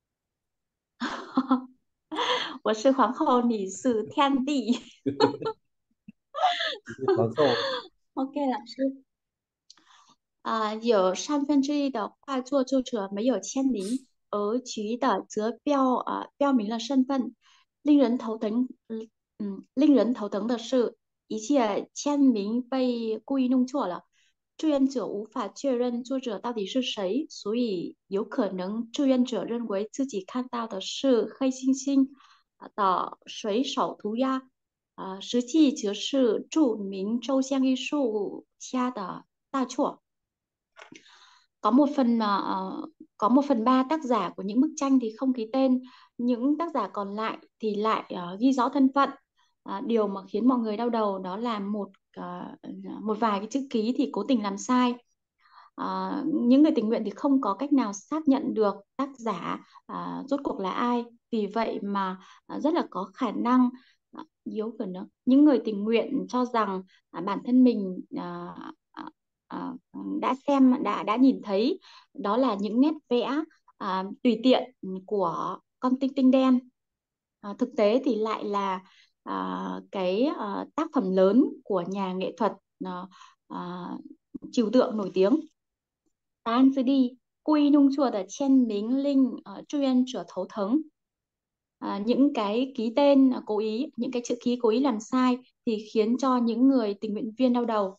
我是皇后，你是天帝。 你是皇后。 OK，老师。啊、有三分之一的画作作者没有签名，而其余的则标啊、标明了身份。令人头疼，嗯嗯，令人头疼的是，一切签名被故意弄错了，志愿者无法确认作者到底是谁，所以有可能志愿者认为自己看到的是黑猩猩啊的水手涂鸦，啊、实际则是著名抽象艺术家的大错。có một phần mà ờ, có một phần ba tác giả của những bức tranh thì không ký tên, những tác giả còn lại thì lại ờ, ghi rõ thân phận. À, điều mà khiến mọi người đau đầu đó là một ờ, một vài cái chữ ký thì cố tình làm sai. À, những người tình nguyện thì không có cách nào xác nhận được tác giả à, rốt cuộc là ai, vì vậy mà à, rất là có khả năng à, yếu phần nữa những người tình nguyện cho rằng à, bản thân mình à, à, à, đã xem đã đã nhìn thấy đó là những nét vẽ à, tùy tiện của con tinh tinh đen. À, thực tế thì lại là à, cái à, tác phẩm lớn của nhà nghệ thuật à, à, trừu tượng nổi tiếng. 答案之 D， 故意弄错的签名令呃志愿者头疼. À, những cái ký tên à, cố ý, những cái chữ ký cố ý làm sai thì khiến cho những người tình nguyện viên đau đầu.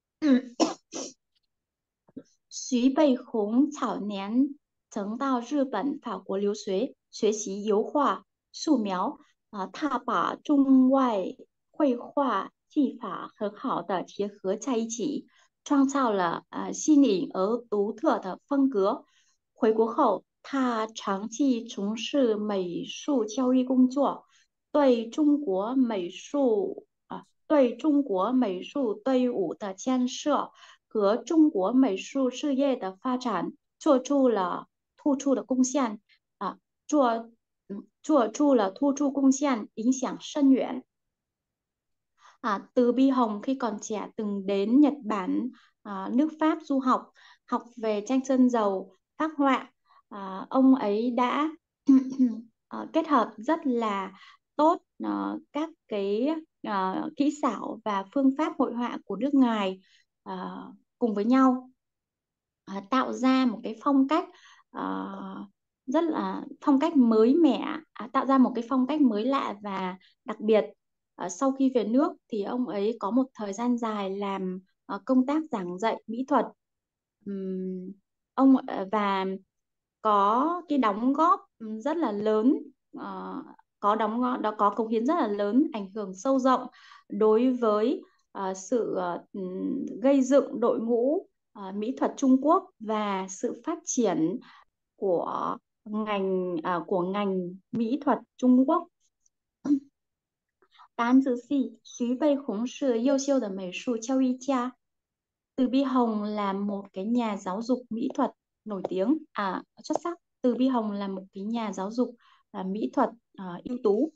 徐悲鸿早年曾到日本、法国留学，学习油画、素描啊，他把中外绘画技法很好的结合在一起，创造了呃新颖而独特的风格。回国后，他长期从事美术教育工作，对中国美术啊对中国美术队伍的建设和中国美术事业的发展做出了突出的贡献啊，做嗯做出了突出贡献，影响深远. À, Từ Bi Hồng khi còn trẻ từng đến Nhật Bản, à, nước Pháp du học, học về tranh sơn dầu, phác họa. À, ông ấy đã à, kết hợp rất là tốt à, các cái à, kỹ xảo và phương pháp hội họa của nước ngoài à, cùng với nhau, à, tạo ra một cái phong cách à, rất là phong cách mới mẻ, à, tạo ra một cái phong cách mới lạ và đặc biệt. À, sau khi về nước thì ông ấy có một thời gian dài làm à, công tác giảng dạy mỹ thuật. Ừm, ông à, và có cái đóng góp rất là lớn, ờ, có đóng góp đó có cống hiến rất là lớn, ảnh hưởng sâu rộng đối với ờ, sự ờ, ừm, gây dựng đội ngũ ờ, mỹ thuật Trung Quốc và sự phát triển của ngành à, của ngành mỹ thuật Trung Quốc. 答案仔细，徐悲鸿是优秀的美术教育家. Từ Bi Hồng là một cái nhà giáo dục mỹ thuật nổi tiếng, à xuất sắc. Từ Bi Hồng là một cái nhà giáo dục à, mỹ thuật à, ưu tú.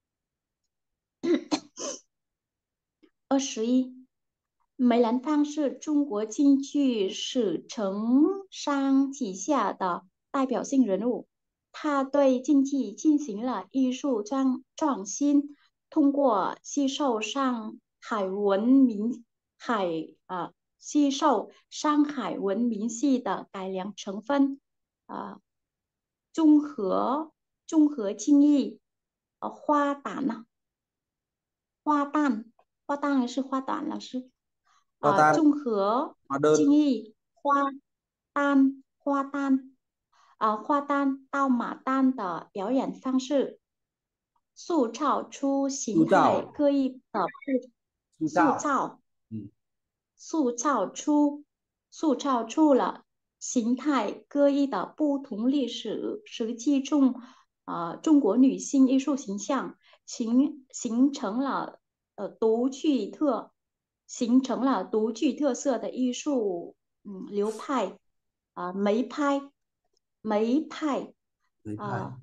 二十一，梅兰芳是中国京剧史承上启下的代表性人物，他对京剧进行了艺术创创新，通过吸收上海文明海啊、吸收上海文明系的改良成分，啊、综合综合精益，呃，花旦呢、花旦花旦还是花旦老师？ Hoa 啊、 tan, 综合 hoa đơn. 精益花旦花旦啊、花旦倒马旦的表演方式，塑造出形 Su 态 trào, 各异的不 su 塑 trào. 造 Ừ. 塑造出塑造出了形态各异的不同历史实际中，呃，中国女性艺术形象形形成了呃独具特形成了独具特色的艺术嗯流派啊、梅派梅派 Đấy phải. 啊、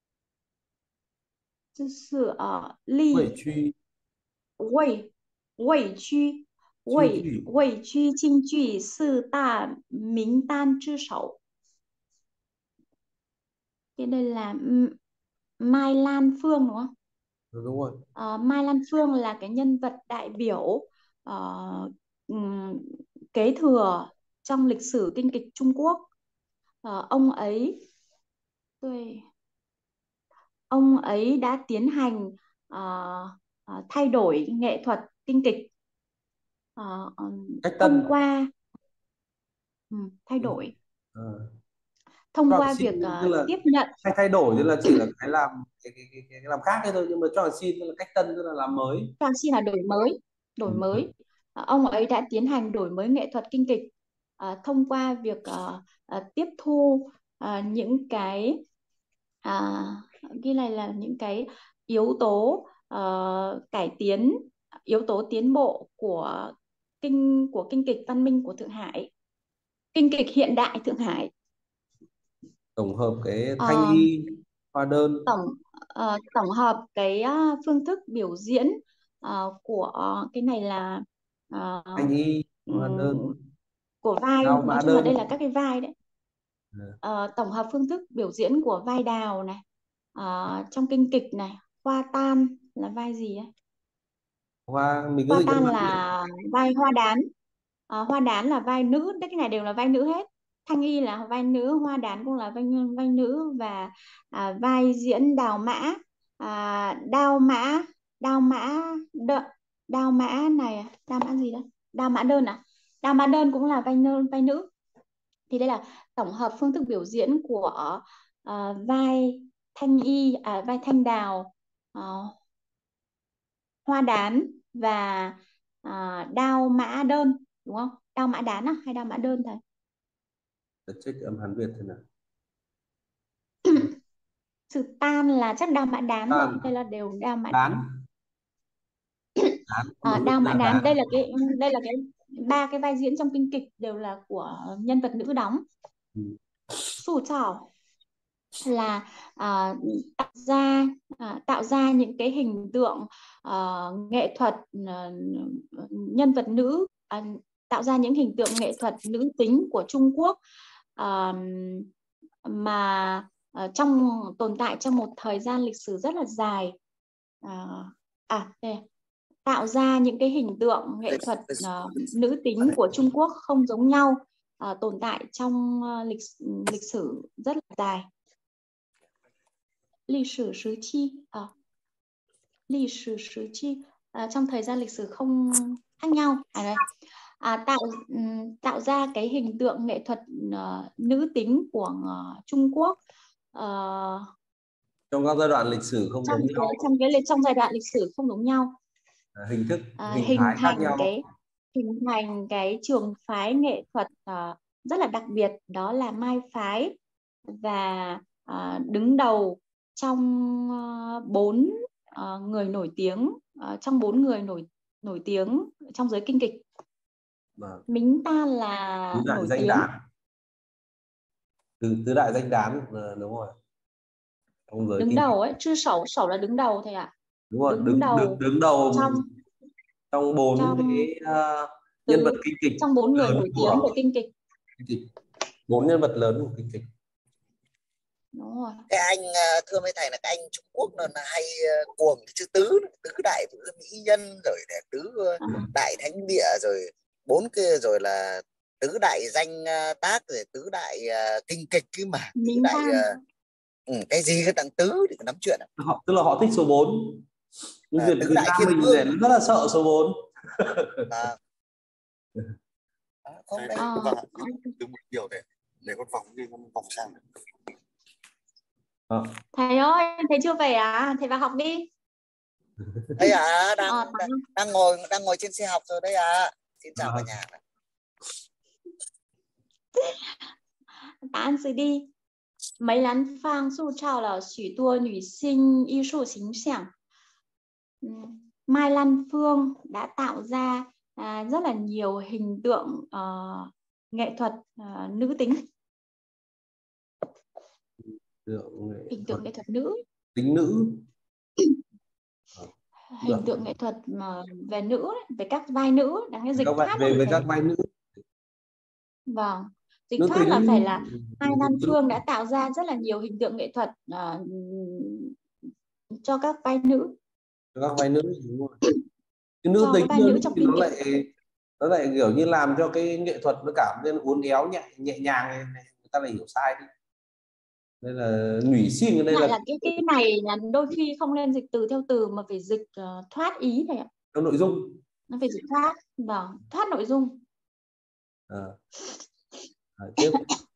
这是啊 Quẩy 立 truy, 魏魏区 truy 魏 truy. 魏区京剧四大名旦之首. Cái đây là M- Mai Lan Phương đúng không? Ừ, đúng rồi. Ờ, Mai Lan Phương là cái nhân vật đại biểu ờ, ừm, kế thừa trong lịch sử kinh kịch Trung Quốc. Ờ, ông ấy tôi ông ấy đã tiến hành ờ, ờ, thay đổi nghệ thuật kinh kịch ờ, ừm, Cách tân. thông qua ừm, thay Ừ. đổi Ờ. thông Chọn qua xin việc tức ờ, là tiếp nhận. hay thay đổi tức là chỉ là cái làm cái, cái, cái, cái làm khác thế thôi, nhưng mà chọn xin tức là cách tân tức là làm mới. Trang xin là đổi mới, đổi Ừ. mới. À, ông ấy đã tiến hành đổi mới nghệ thuật kinh kịch à, thông qua việc à, à, tiếp thu à, những cái à, cái này là những cái yếu tố à, cải tiến, yếu tố tiến bộ của kinh của kinh kịch văn minh của Thượng Hải, kinh kịch hiện đại Thượng Hải. Tổng hợp cái thanh À, y, hoa đơn. tổng ờ, tổng hợp cái ờ, phương thức biểu diễn ờ, của cái này là ờ, Thanh y, hoa đơn, ừm, của vai, đao nói mã chung là đơn. đây là các cái vai đấy. Ừ. Ờ, tổng hợp phương thức biểu diễn của vai đào này, ờ, trong kinh kịch này, hoa tan là vai gì ấy? Hoa mình cứ Hoa dịch nhân tan vật đi. là vai hoa đán. Ờ, hoa đán là vai nữ, tất cái này đều là vai nữ hết. Thanh y là vai nữ, hoa đán cũng là vai vai nữ, và à, vai diễn đào mã, à, đao mã đao mã đợ, đao mã này à? Đao mã gì đấy, đao mã đơn à, đao mã đơn cũng là vai nữ, vai nữ. Thì đây là tổng hợp phương thức biểu diễn của à, vai thanh y, à, vai thanh đào, à, hoa đán và à, đao mã đơn, đúng không? Đao mã đán à hay đao mã đơn thầy? Để check âm Hán Việt thế nào. Sự tan là chắc đao mã đán rồi, Tan, đây là đều đao mã đán. Đán, À, một Đào bức Mã La Đán, Đán. đây là cái đây là cái ba cái vai diễn trong kinh kịch đều là của nhân vật nữ đóng. Ừ. Sù Trảo là à, tạo ra à, tạo ra những cái hình tượng à, nghệ thuật à, nhân vật nữ à, tạo ra những hình tượng nghệ thuật nữ tính của Trung Quốc à, mà à, trong tồn tại trong một thời gian lịch sử rất là dài. à, à đây, tạo ra những cái hình tượng nghệ thuật uh, nữ tính của Trung Quốc không giống nhau, uh, tồn tại trong uh, lịch lịch sử rất là dài. Lịch sử sử chi à, lịch sử sử chi à, trong thời gian lịch sử không khác nhau. À, đây. À, tạo um, tạo ra cái hình tượng nghệ thuật uh, nữ tính của uh, Trung Quốc uh, Trong các giai đoạn lịch sử không trong giống cái, nhau, trong cái trong giai đoạn lịch sử không giống nhau. à, hình thức À, hình hình thái khác thành nhau. cái hình thành cái trường phái nghệ thuật uh, rất là đặc biệt, đó là Mai phái, và uh, đứng đầu trong uh, bốn uh, người nổi tiếng uh, trong bốn người nổi nổi tiếng trong giới kinh kịch. Vâng. Mính Ta là Tứ đại nổi danh tiếng. đán, từ tứ đại danh đán là đúng rồi. Trong giới Đứng kinh đầu ấy, chư sẩu sẩu là đứng đầu thầy ạ. đúng rồi, đứng đứng đầu đứng đứng đầu trong trong bốn trong cái uh, tứ, nhân vật kinh kịch trong bốn người lớn nổi của tiếng về kinh kịch. kinh kịch, bốn nhân vật lớn của kinh kịch. Đúng rồi. Cái anh thưa mấy thầy là cái anh Trung Quốc là, là hay cuồng cái chữ tứ, tứ đại tứ mỹ nhân rồi để tứ À. đại thánh địa rồi bốn kia rồi là tứ đại danh tác rồi tứ đại uh, kinh kịch cứ mà tứ Mính đại Ta. uh, ừ, cái gì cái tặng tứ thì có nắm chuyện à? Họ tức là họ thích số bốn. Nhưng À, Việt tứ Việt đại Nam thiên mình vương. để rất là sợ số bốn. À. À, không đấy. À. Từ một kiểu để để con vòng đi con vòng sang. À. Thầy ơi, thầy chưa về à? Thầy vào học đi. Đây à, đang, à, đang đang ngồi đang ngồi trên xe học rồi đây à. Xin chào cả À. nhà. 答案 C D。梅兰芳塑造了许多女性艺术形象。Mai Lan Phương đã tạo ra à, rất là nhiều hình tượng uh, nghệ thuật uh, nữ tính. Tượng nghệ Hình tượng nghệ thuật nữ. Tính nữ. Hình tượng nghệ thuật mà về nữ, về các vai nữ, đáng lẽ dịch thoát về với các vai nữ. Vâng, dịch nữ thoát tính, là phải là Mai Lan Phương đã tạo ra rất là nhiều hình tượng nghệ thuật uh, cho các vai nữ. Cho các vai nữ đúng rồi. Cái nữ cho tính vai nữ trong thì kinh nó kịch. lại nó lại kiểu như làm cho cái nghệ thuật nó cảm nên uốn éo nhẹ nhẹ nhàng này, người ta lại hiểu sai đi. Đây là nủy xin, đây lại là, là cái cái này là đôi khi không nên dịch từ theo từ mà phải dịch uh, thoát ý thầy ạ. Theo nội dung. Nó phải dịch thoát, vâng, thoát nội dung. À. À, tiếp.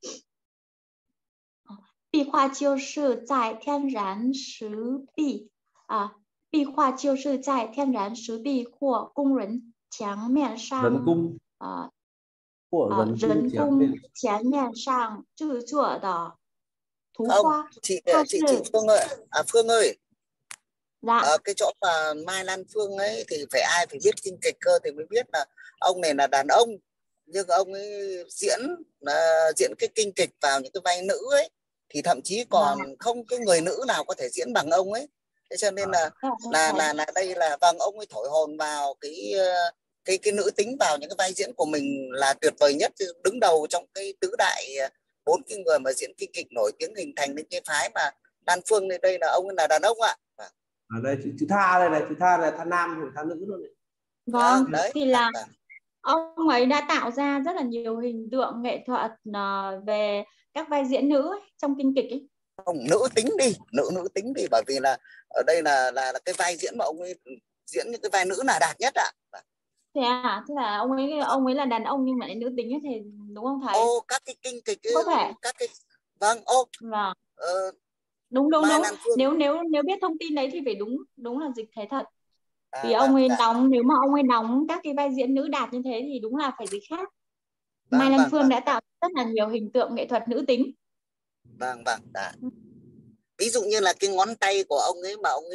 壁画就是在天然石壁啊，壁画就是在天然石壁或工人墙面上啊啊人工墙面上制作的图画。 chị chị chị Phương ơi, à, Phương ơi. Dạ. À, cái chỗ mà Mai Lan Phương ấy thì phải ai phải biết kinh kịch cơ thì mới biết là ông này là đàn ông nhưng ông ấy diễn uh, diễn cái kinh kịch vào những cái vai nữ ấy thì thậm chí còn à. không cái người nữ nào có thể diễn bằng ông ấy. Thế cho nên là à. là, là là đây là vâng, ông ấy thổi hồn vào cái cái cái nữ tính vào những cái vai diễn của mình là tuyệt vời nhất, đứng đầu trong cái tứ đại bốn cái người mà diễn kinh kịch nổi tiếng hình thành đến cái phái mà Lan Phương đây, đây là ông ấy là đàn ông ạ. À. Ở đây chữ, chữ tha đây này, chữ tha là tha nam rồi tha nữ luôn này. Vâng, à, đấy. Thì là à. ông ấy đã tạo ra rất là nhiều hình tượng nghệ thuật uh, về các vai diễn nữ ấy, trong kinh kịch ấy. Không, nữ tính đi, nữ nữ tính đi, bởi vì là ở đây là là, là cái vai diễn mà ông ấy diễn những cái vai nữ là đạt nhất ạ. À. Thế à, thế là ông ấy ông ấy là đàn ông nhưng mà lại nữ tính ấy thì đúng không thầy? Ô, các cái kinh kịch có thể. Các cái vâng, ô. Vâng. Ờ, đúng đúng đúng. Nếu nếu nếu biết thông tin đấy thì phải đúng đúng là dịch thế thật. À, vì ông ấy dạ. đóng nếu mà ông ấy đóng các cái vai diễn nữ đạt như thế thì đúng là phải dịch khác. Vâng, Mai Lan vâng, Phương vâng. đã tạo rất là nhiều hình tượng nghệ thuật nữ tính. Vâng vâng. Đã. Ví dụ như là cái ngón tay của ông ấy mà ông ấy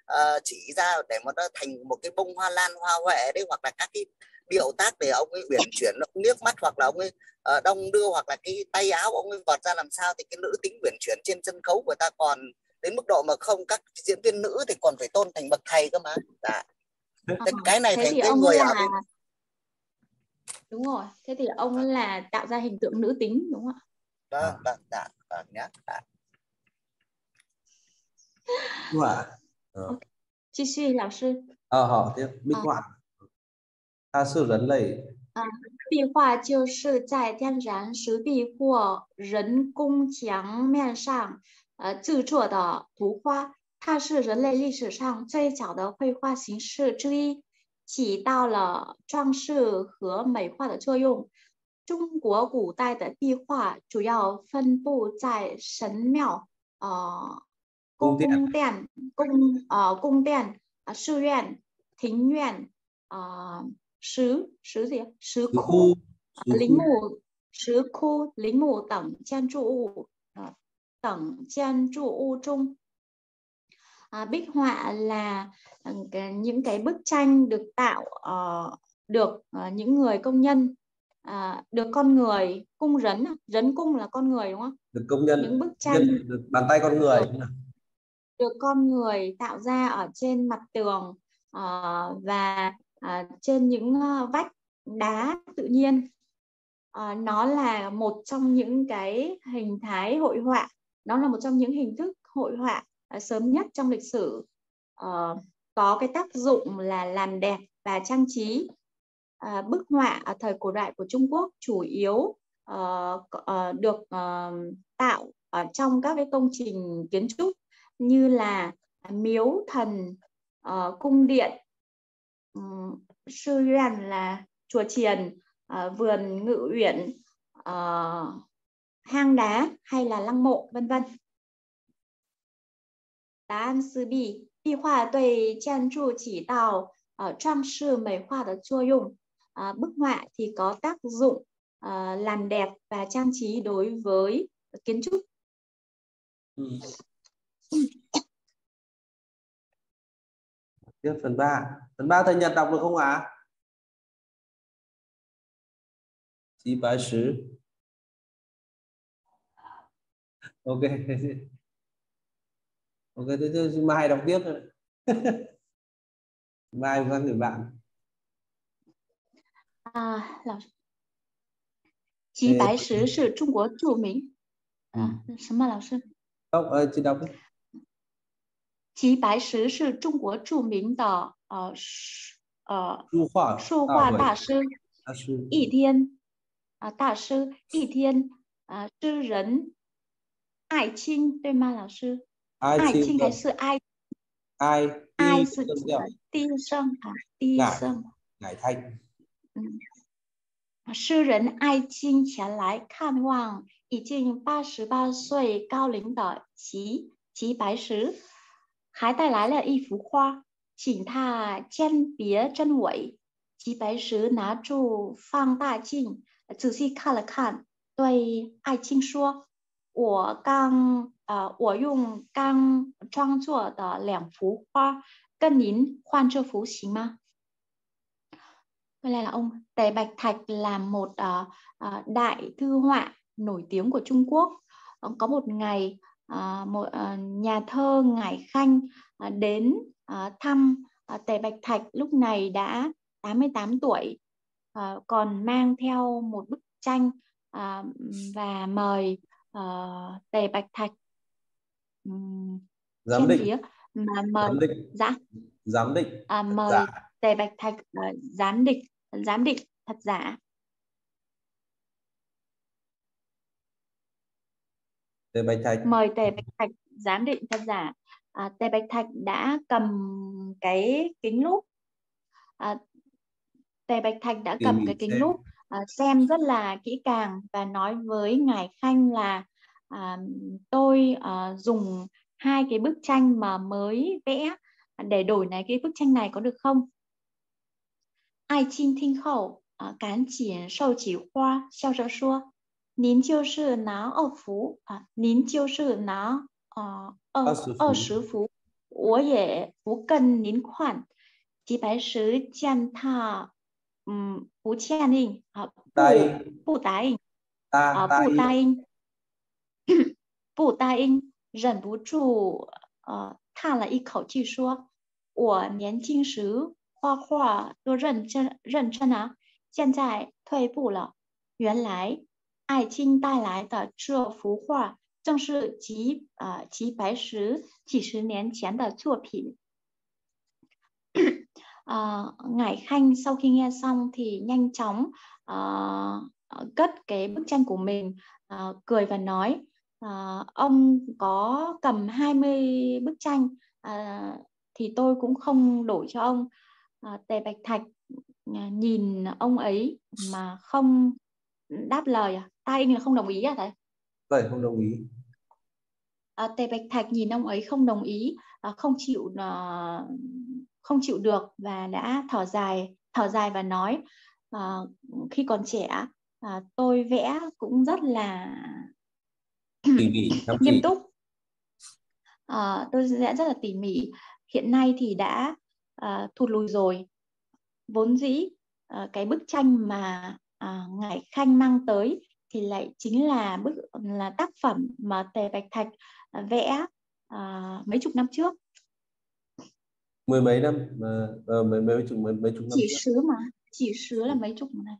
uh, chỉ ra để mà nó thành một cái bông hoa lan hoa huệ đấy, hoặc là các cái điệu tác để ông ấy uyển chuyển, ông liếc mắt hoặc là ông ấy uh, đong đưa, hoặc là cái tay áo ông ấy vọt ra làm sao, thì cái nữ tính uyển chuyển trên sân khấu của ta còn đến mức độ mà không, các diễn viên nữ thì còn phải tôn thành bậc thầy cơ mà. Dạ. À, cái này thế thành thì cái ông người là ở bên... đúng rồi, thế thì ông là tạo ra hình tượng nữ tính đúng không ạ? Vâng, vâng, dạ, vâng nhé. Dạ. Đúng ạ. Ok. Chị Suy lão sư. Ờ, họ tiếp minh À. họa. Ta sư rấn lầy. 啊，壁画就是在天然石壁或人工墙面上呃制作的图画，它是人类历史上最早的绘画形式之一，起到了装饰和美化的作用。中国古代的壁画主要分布在神庙、呃宫殿、宫呃宫殿、呃寺院、庭院、呃 石石gì石窟、陵墓、石窟、陵墓等建筑物啊 等建筑物中. À, bích họa là uh, cái, những cái bức tranh được tạo uh, được uh, những người công nhân uh, được con người cung rấn rấn cung là con người đúng không? Được công nhân, những bức tranh được bàn tay con người được, được con người tạo ra ở trên mặt tường uh, và uh, trên những uh, vách đá tự nhiên. Uh, nó là một trong những cái hình thái hội họa, nó là một trong những hình thức hội họa uh, sớm nhất trong lịch sử, uh, có cái tác dụng là làm đẹp và trang trí. Uh, bức họa ở thời cổ đại của Trung Quốc chủ yếu uh, uh, được uh, tạo ở trong các cái công trình kiến trúc như là miếu thần, uh, cung điện, um, sư院là chùa chiền, uh, vườn ngự uyển, uh, hang đá hay là lăng mộ vân vân. 答案是 B， 壁画对建筑起到呃装饰美化的作用. À, bức họa thì có tác dụng uh, làm đẹp và trang trí đối với kiến trúc. Ừ. Tiếp phần ba. Phần ba thầy Nhật đọc được không ạ? À? Chí bái sứ. Ok. Ok, thế, thế Mai đọc tiếp rồi. Mai với các người bạn. À, lão... 齐白石是中国著名啊，什么老师？ Không, ơi, chị đọc đi. 齐白石是中国著名的呃呃书画书画大师， 大师一天啊大师一天啊诗人艾青对吗？老师，艾青还是艾艾艾是第一声啊，第一声。 Ngải Thanh. 嗯。 诗人艾青前来看望已经八十八岁高龄的齐齐白石，还带来了一幅画，请他鉴别真伪。齐白石拿住放大镜，仔细看了看，对艾青说：“我刚呃，我用刚装作的两幅画，跟您换这幅行吗？” Đây là ông Tề Bạch Thạch là một uh, uh, đại thư họa nổi tiếng của Trung Quốc. Uh, có một ngày uh, một uh, nhà thơ Ngải Khanh uh, đến uh, thăm uh, Tề Bạch Thạch, lúc này đã tám mươi tám tuổi, uh, còn mang theo một bức tranh uh, và mời uh, Tề Bạch Thạch um, Giám định. phía mà mời giám định. Dạ. Giám định. À, mời dạ. Tề Bạch Thạch uh, giám định giám định thật giả. Tề Bạch Thạch mời Tề Bạch Thạch giám định thật giả. À, Tề Bạch Thạch đã cầm cái kính lúp. À, Tề Bạch Thạch đã cầm cái kính lúp, à, xem rất là kỹ càng và nói với Ngải Khanh là à, tôi à, dùng hai cái bức tranh mà mới vẽ để đổi này cái bức tranh này có được không? Ai Chin thinh khẩu, cán triển sâu chỉ hoa, xiao zhe shuo, nín jiu shi ná er phú, nín jiu shi ná er shi phú, 我也不跟您换，几百时见他，嗯，不签印啊，不 Đây, 不答应 ta, 啊， ta 不 yên. 答应，不答应，忍不住呃叹了一口气说：“我年轻时画画多认真认真啊，现在退步了。原来爱情带来的这幅画正是几呃几百十几十年前的作品。” À, Ngải Khanh sau khi nghe xong thì nhanh chóng uh, cất cái bức tranh của mình, uh, cười và nói: uh, ông có cầm hai mươi bức tranh uh, thì tôi cũng không đổi cho ông. uh, Tề Bạch Thạch uh, nhìn ông ấy mà không đáp lời. À? Tai Inh là không đồng ý à thầy? Vậy không đồng ý. À, Tề Bạch Thạch nhìn ông ấy không đồng ý, à, không chịu uh, không chịu được và đã thở dài thở dài và nói: à, khi còn trẻ à, tôi vẽ cũng rất là Tỉ mỉ, chăm nghiêm chỉ. túc, à, tôi vẽ rất là tỉ mỉ. Hiện nay thì đã à, thụt lùi rồi. Vốn dĩ à, cái bức tranh mà à, Ngải Khanh mang tới thì lại chính là bức là tác phẩm mà Tề Bạch Thạch à, vẽ à, mấy chục năm trước. Mười mấy năm mà uh, mấy mấy chục mấy, mấy chục năm Chỉ trước. sứ mà, chỉ sứ là mấy chục này.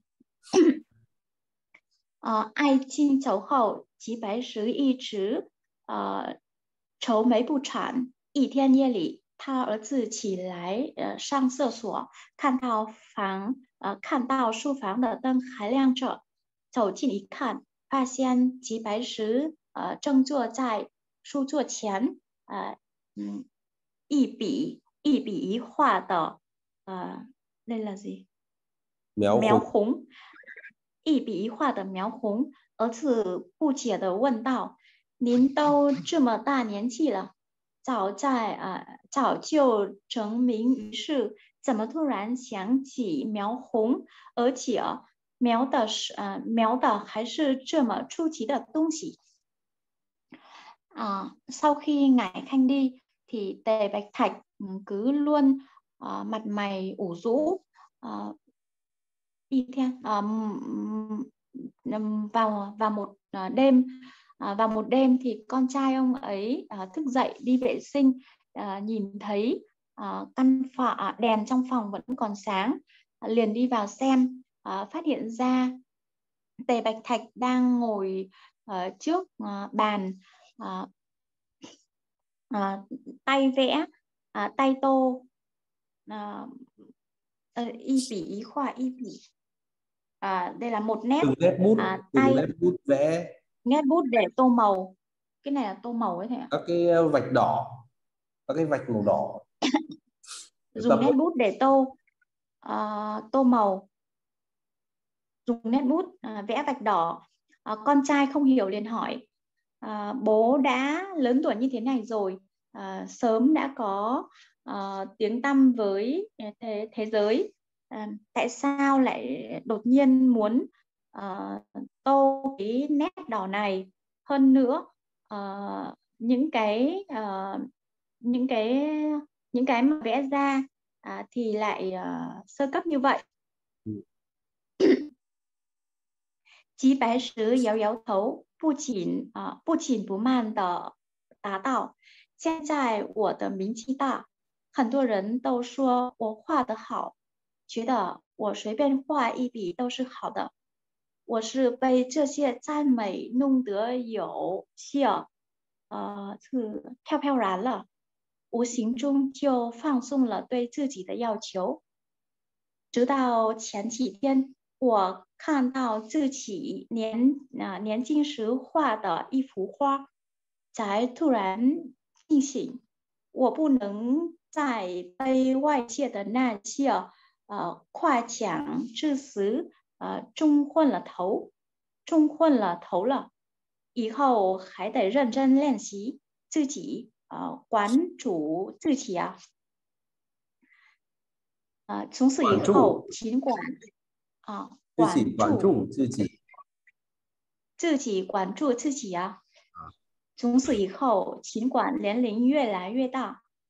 呃，爱情走后，齐白石一直呃愁眉不展。一天夜里，他儿子起来呃上厕所，看到房呃看到书房的灯还亮着，走近一看，发现齐白石呃正坐在书桌前，呃嗯一笔一笔一画的呃那là gì？ 描描红。 红。一笔一画的描红，儿子不解地问道：“您都这么大年纪了，早在呃早就成名于世，怎么突然想起描红，而且描的是呃描的还是这么出奇的东西？” À, sau khi Ngải Khanh đi thì Tề Bạch Thạch cứ luôn uh, mặt mày ủ rũ, uh, đi theo uh, vào vào một uh, đêm uh, vào một đêm thì con trai ông ấy uh, thức dậy đi vệ sinh, uh, nhìn thấy uh, căn phòng uh, đèn trong phòng vẫn còn sáng, uh, liền đi vào xem, uh, phát hiện ra Tề Bạch Thạch đang ngồi uh, trước uh, bàn, uh, uh, tay vẽ, uh, tay tô, uh, uh, y bỉ y khoa y bỉ. À, đây là một nét, Từng nét bút, à, từng tay nét bút vẽ. Nét bút để tô màu. Cái này là tô màu ấy thầy ạ. Các cái vạch đỏ, các cái vạch màu đỏ. Dùng nét bút để tô uh, tô màu, dùng nét bút uh, vẽ vạch đỏ. Uh, con trai không hiểu liền hỏi: uh, bố đã lớn tuổi như thế này rồi, uh, sớm đã có uh, tiếng tăm với thế, thế giới, uh, tại sao lại đột nhiên muốn uh, tô cái nét đỏ này? Hơn nữa uh, những cái uh, những cái những cái mà vẽ ra uh, thì lại uh, sơ cấp như vậy. 齐白石摇摇头，不紧啊、呃、不紧不慢地答道：“现在我的名气大，很多人都说我画得好，觉得我随便画一笔都是好的。我是被这些赞美弄得有些呃是飘飘然了，无形中就放松了对自己的要求。直到前几天。”我看到自己年啊年轻时画的一幅画，才突然清醒，我不能再被外界的那些呃夸奖致辞呃冲昏了头，冲昏了头了。以后还得认真练习，自己呃管住自己啊。啊、呃，从此以后尽管。啊，管住自己， 自己管住自己啊！从此以后，尽管年龄越来越大，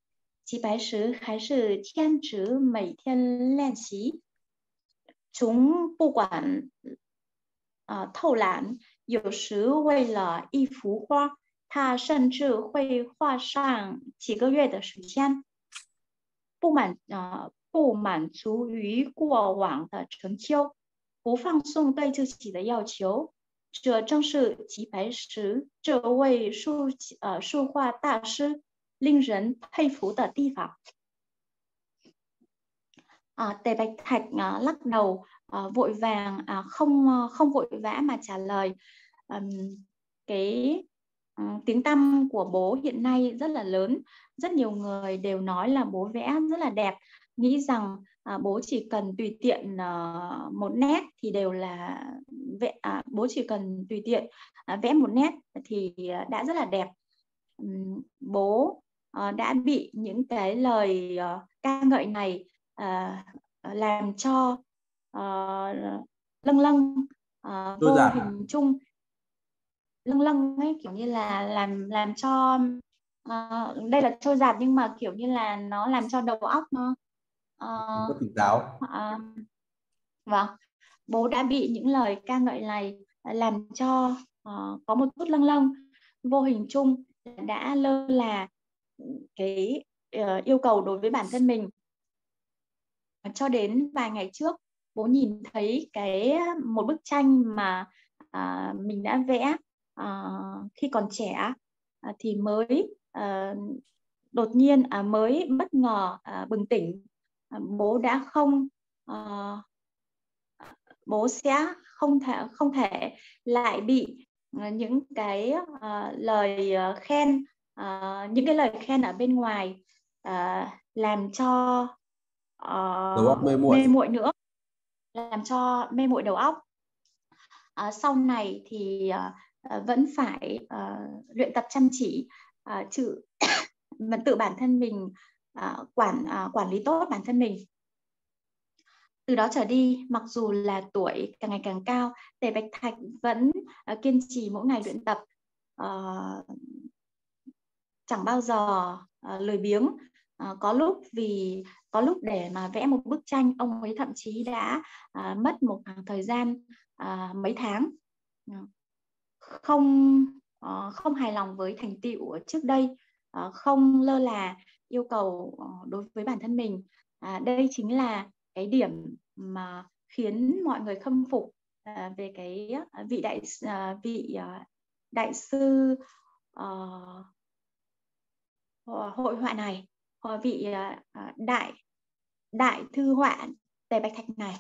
齐白石还是天职每天练习，从不管啊偷懒，有时为了一幅画，他甚至会画上几个月的时间，不满啊不满足于过往的成就，不放松对自己的要求。这正是齐白石这位书呃书画大师令人佩服的地方。À, Tề Bạch Thạch à, lắc đầu à, vội vàng à, không không vội vã mà trả lời. um, cái um, tiếng tăm của bố hiện nay rất là lớn, rất nhiều người đều nói là bố vẽ rất là đẹp, nghĩ rằng à, bố chỉ cần tùy tiện uh, một nét thì đều là vẽ, à, bố chỉ cần tùy tiện à, vẽ một nét thì đã rất là đẹp. um, bố uh, đã bị những cái lời uh, ca ngợi này À, làm cho uh, lâng lâng uh, vô hình chung, lâng lâng ấy kiểu như là làm làm cho uh, đây là trôi dạt nhưng mà kiểu như là nó làm cho đầu óc nó uh, có tỉnh táo. Uh, vâng, bố đã bị những lời ca ngợi này làm cho uh, có một chút lâng lâng, vô hình chung đã lơ là cái uh, yêu cầu đối với bản thân mình. Cho đến vài ngày trước, bố nhìn thấy cái một bức tranh mà à, mình đã vẽ à, khi còn trẻ à, thì mới à, đột nhiên à, mới bất ngờ à, bừng tỉnh. À, bố đã không à, bố sẽ không thể không thể lại bị à, những cái à, lời khen à, những cái lời khen ở bên ngoài à, làm cho uh, đầu óc mê muội. mê muội nữa, làm cho mê muội đầu óc. Uh, sau này thì uh, vẫn phải uh, luyện tập chăm chỉ, uh, chứ mình tự bản thân mình uh, quản uh, quản lý tốt bản thân mình. Từ đó trở đi, mặc dù là tuổi càng ngày càng cao, Tề Bạch Thạch vẫn uh, kiên trì mỗi ngày luyện tập, uh, chẳng bao giờ uh, lười biếng. Uh, có lúc vì có lúc để mà vẽ một bức tranh, ông ấy thậm chí đã uh, mất một khoảng thời gian uh, mấy tháng, uh, không uh, không hài lòng với thành tựu trước đây, uh, không lơ là yêu cầu uh, đối với bản thân mình. Uh, đây chính là cái điểm mà khiến mọi người khâm phục uh, về cái uh, vị đại uh, vị uh, đại sư uh, hội họa này, vị uh, đại đại thư họa Tề Bạch Thạch này.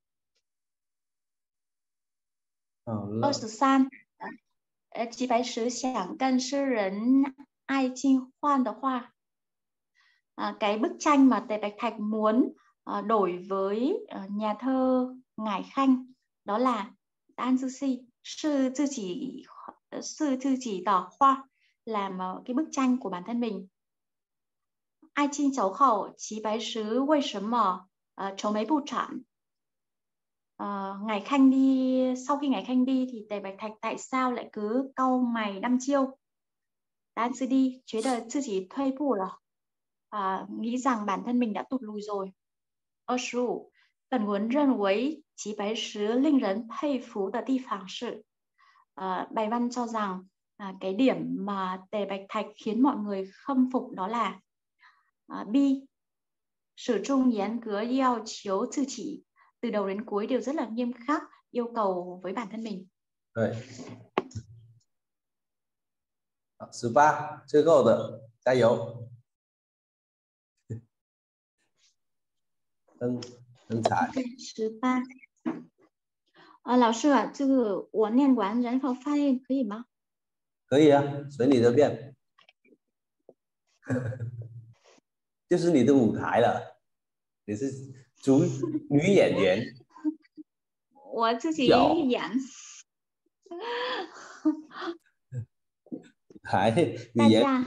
二十三，呃，齐白石想跟诗人爱金换的画. À, cái bức tranh mà Tề Bạch Thạch muốn uh, đổi với uh, nhà thơ Ngải Khanh đó là An Dư Si, sư自己sư自己的画, làm uh, cái bức tranh của bản thân mình. 爱情走后，齐白石为什么呃愁眉不展？呃, Ngải Khanh đi, sau khi Ngải Khanh đi thì Tề Bạch Thạch tại sao lại cứ cau mày đăm chiêu? 答案是 D， 觉得自己退步了, à, nghĩ rằng bản thân mình đã tụt lùi rồi. 二十五，本文认为齐白石令人佩服的地方是, à, bài văn cho rằng à, cái điểm mà Tề Bạch Thạch khiến mọi người khâm phục đó là uh, B, 始终严格要求自己, từ đầu đến cuối đều rất là nghiêm khắc yêu cầu với bản thân mình. Rồi. 十八，最后的，加油！登登彩。 十八。啊，老师啊，这个我念完然后发音可以吗？ 可以啊，随你的便。就是你的舞台了，你是主女演员。 我自己演。 台语大言。 家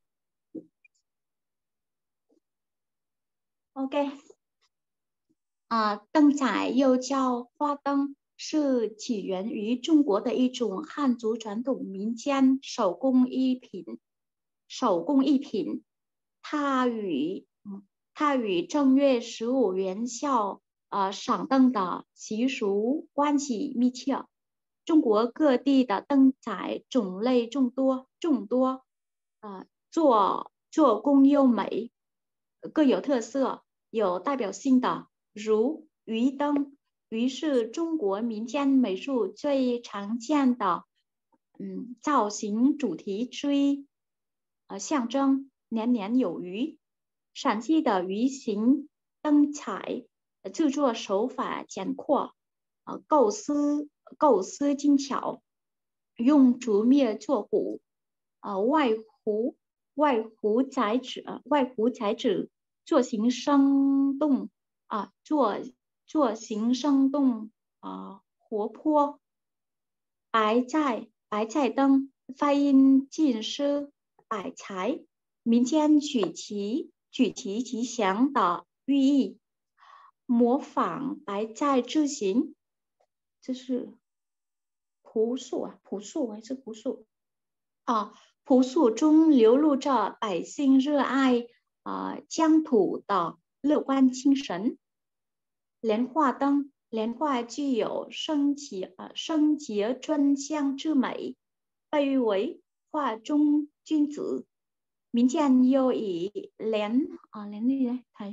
OK 啊，灯彩又叫花灯，是起源于中国的一种汉族传统民间手工艺品。手工艺品他与他与正月十五元宵呃赏灯的习俗关系密切。中国各地的灯彩种类众多众多，呃，做做工优美，各有特色，有代表性的如鱼灯。鱼是中国民间美术最常见的嗯造型主题之一，呃，象征年年有余。陕西的鱼形灯彩制作手法简阔，呃，构思构思精巧，用竹篾做鼓，呃，外糊外糊材质，呃、外糊材质做形生动啊，做做形生动啊、呃，活泼。白菜白菜灯发音近似百财，民间举旗举旗吉祥的寓意，模仿白菜字形，这是朴素啊，朴素还是朴素啊？朴素中流露着百姓热爱啊、呃、疆土的乐观精神。莲花灯，莲花具有圣洁呃圣洁专香之美，被誉为画中君子。民間又以蓮啊蓮gì đấy thầy?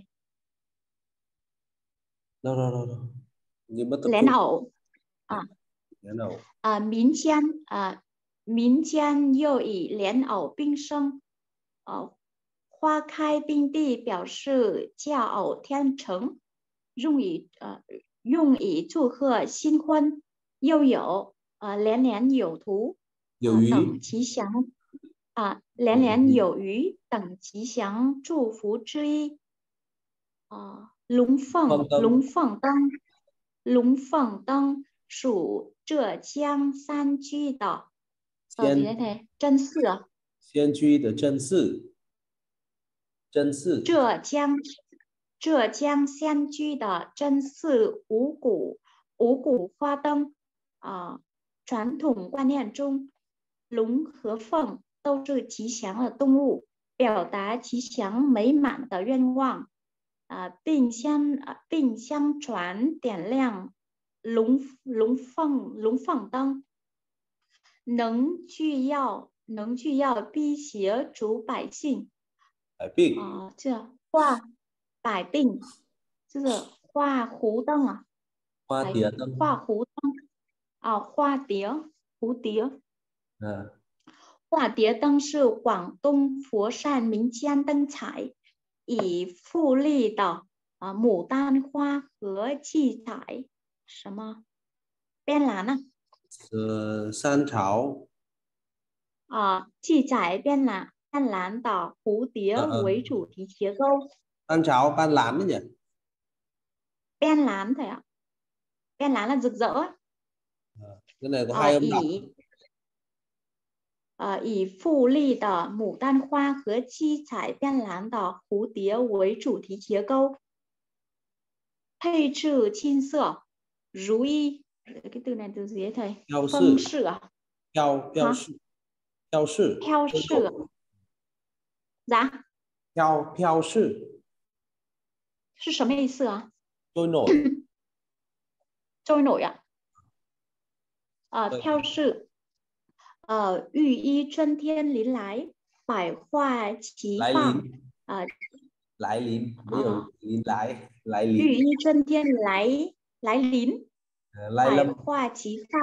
Đâu đâu đâu đâu. Nhưng mà tập 莲 trung. 藕啊莲藕. à, 民間啊民間又以蓮藕並生，呃花開并蒂表示佳偶天成，用以呃用以祝贺新婚，又有呃年年有图、 有余、 呃、等吉祥啊，年年有余等吉祥祝福之意。啊，龙凤龙凤灯，龙凤灯属浙江三居的呃gì đấy thầy? Trân sự à? 仙居的真寺，真寺。 浙江浙江仙居的真寺五谷五谷花灯啊，传统观念中，龙和凤都是吉祥的动物，表达吉祥美满的愿望啊，并相啊并相传点亮龙龙凤龙凤灯，能具要能具要辟邪主百姓。 百病啊，这画百病，这是画弧灯啊， 花蝶灯， 画弧灯啊，花蝶蝴蝶， 嗯， 花蝶灯是广东佛山民间灯彩，以富丽的啊牡丹花和七彩什么边栏呢？ 呃，山潮啊，七彩边栏斑斓的蝴蝶为主题结构。 山潮斑斓đấy nhỉ? Bên lán thầy ạ. Bên lán là rực rỡ ấy. À, cái này có à, hai âm đọc. 以, à, 以富丽的牡丹花和七彩斑斓的蝴蝶为主题结构，配置金色如意。cái từ này từ gì đấy thầy? Phân sự à? 飘飘饰 飘饰飘饰 dạ 飘飘饰是什么意思啊? trôi nổi trôi nổi ạ. À, 飘饰 呃寓意春天临来，百花齐放啊， 来临没有临来来临， 寓意春天来来临，百花齐放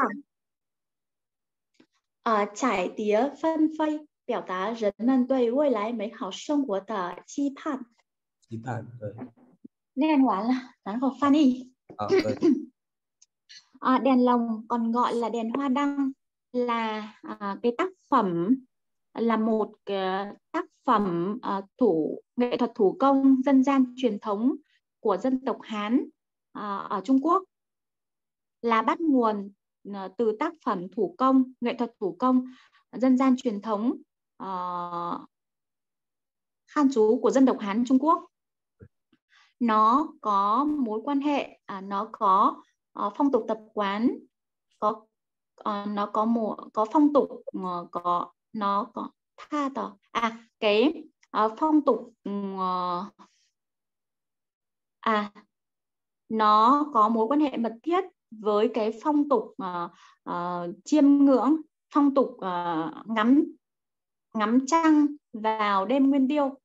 啊，彩蝶纷飞，表达人们对未来美好生活的期盼。 期盼，对。 念完了，然后翻译。 啊，对。 À, đèn lồng còn gọi là đèn hoa đăng là à, cái tác phẩm là một cái tác phẩm à, thủ nghệ thuật thủ công dân gian truyền thống của dân tộc Hán à, ở Trung Quốc, là bắt nguồn à, từ tác phẩm thủ công nghệ thuật thủ công dân gian truyền thống à, Khan Chú của dân tộc Hán Trung Quốc. Nó có mối quan hệ à, nó có uh, phong tục tập quán, có uh, nó có một có phong tục uh, có nó có tha tờ à cái À, phong tục uh, à nó có mối quan hệ mật thiết với cái phong tục uh, uh, chiêm ngưỡng, phong tục uh, ngắm ngắm trăng vào đêm Nguyên Tiêu.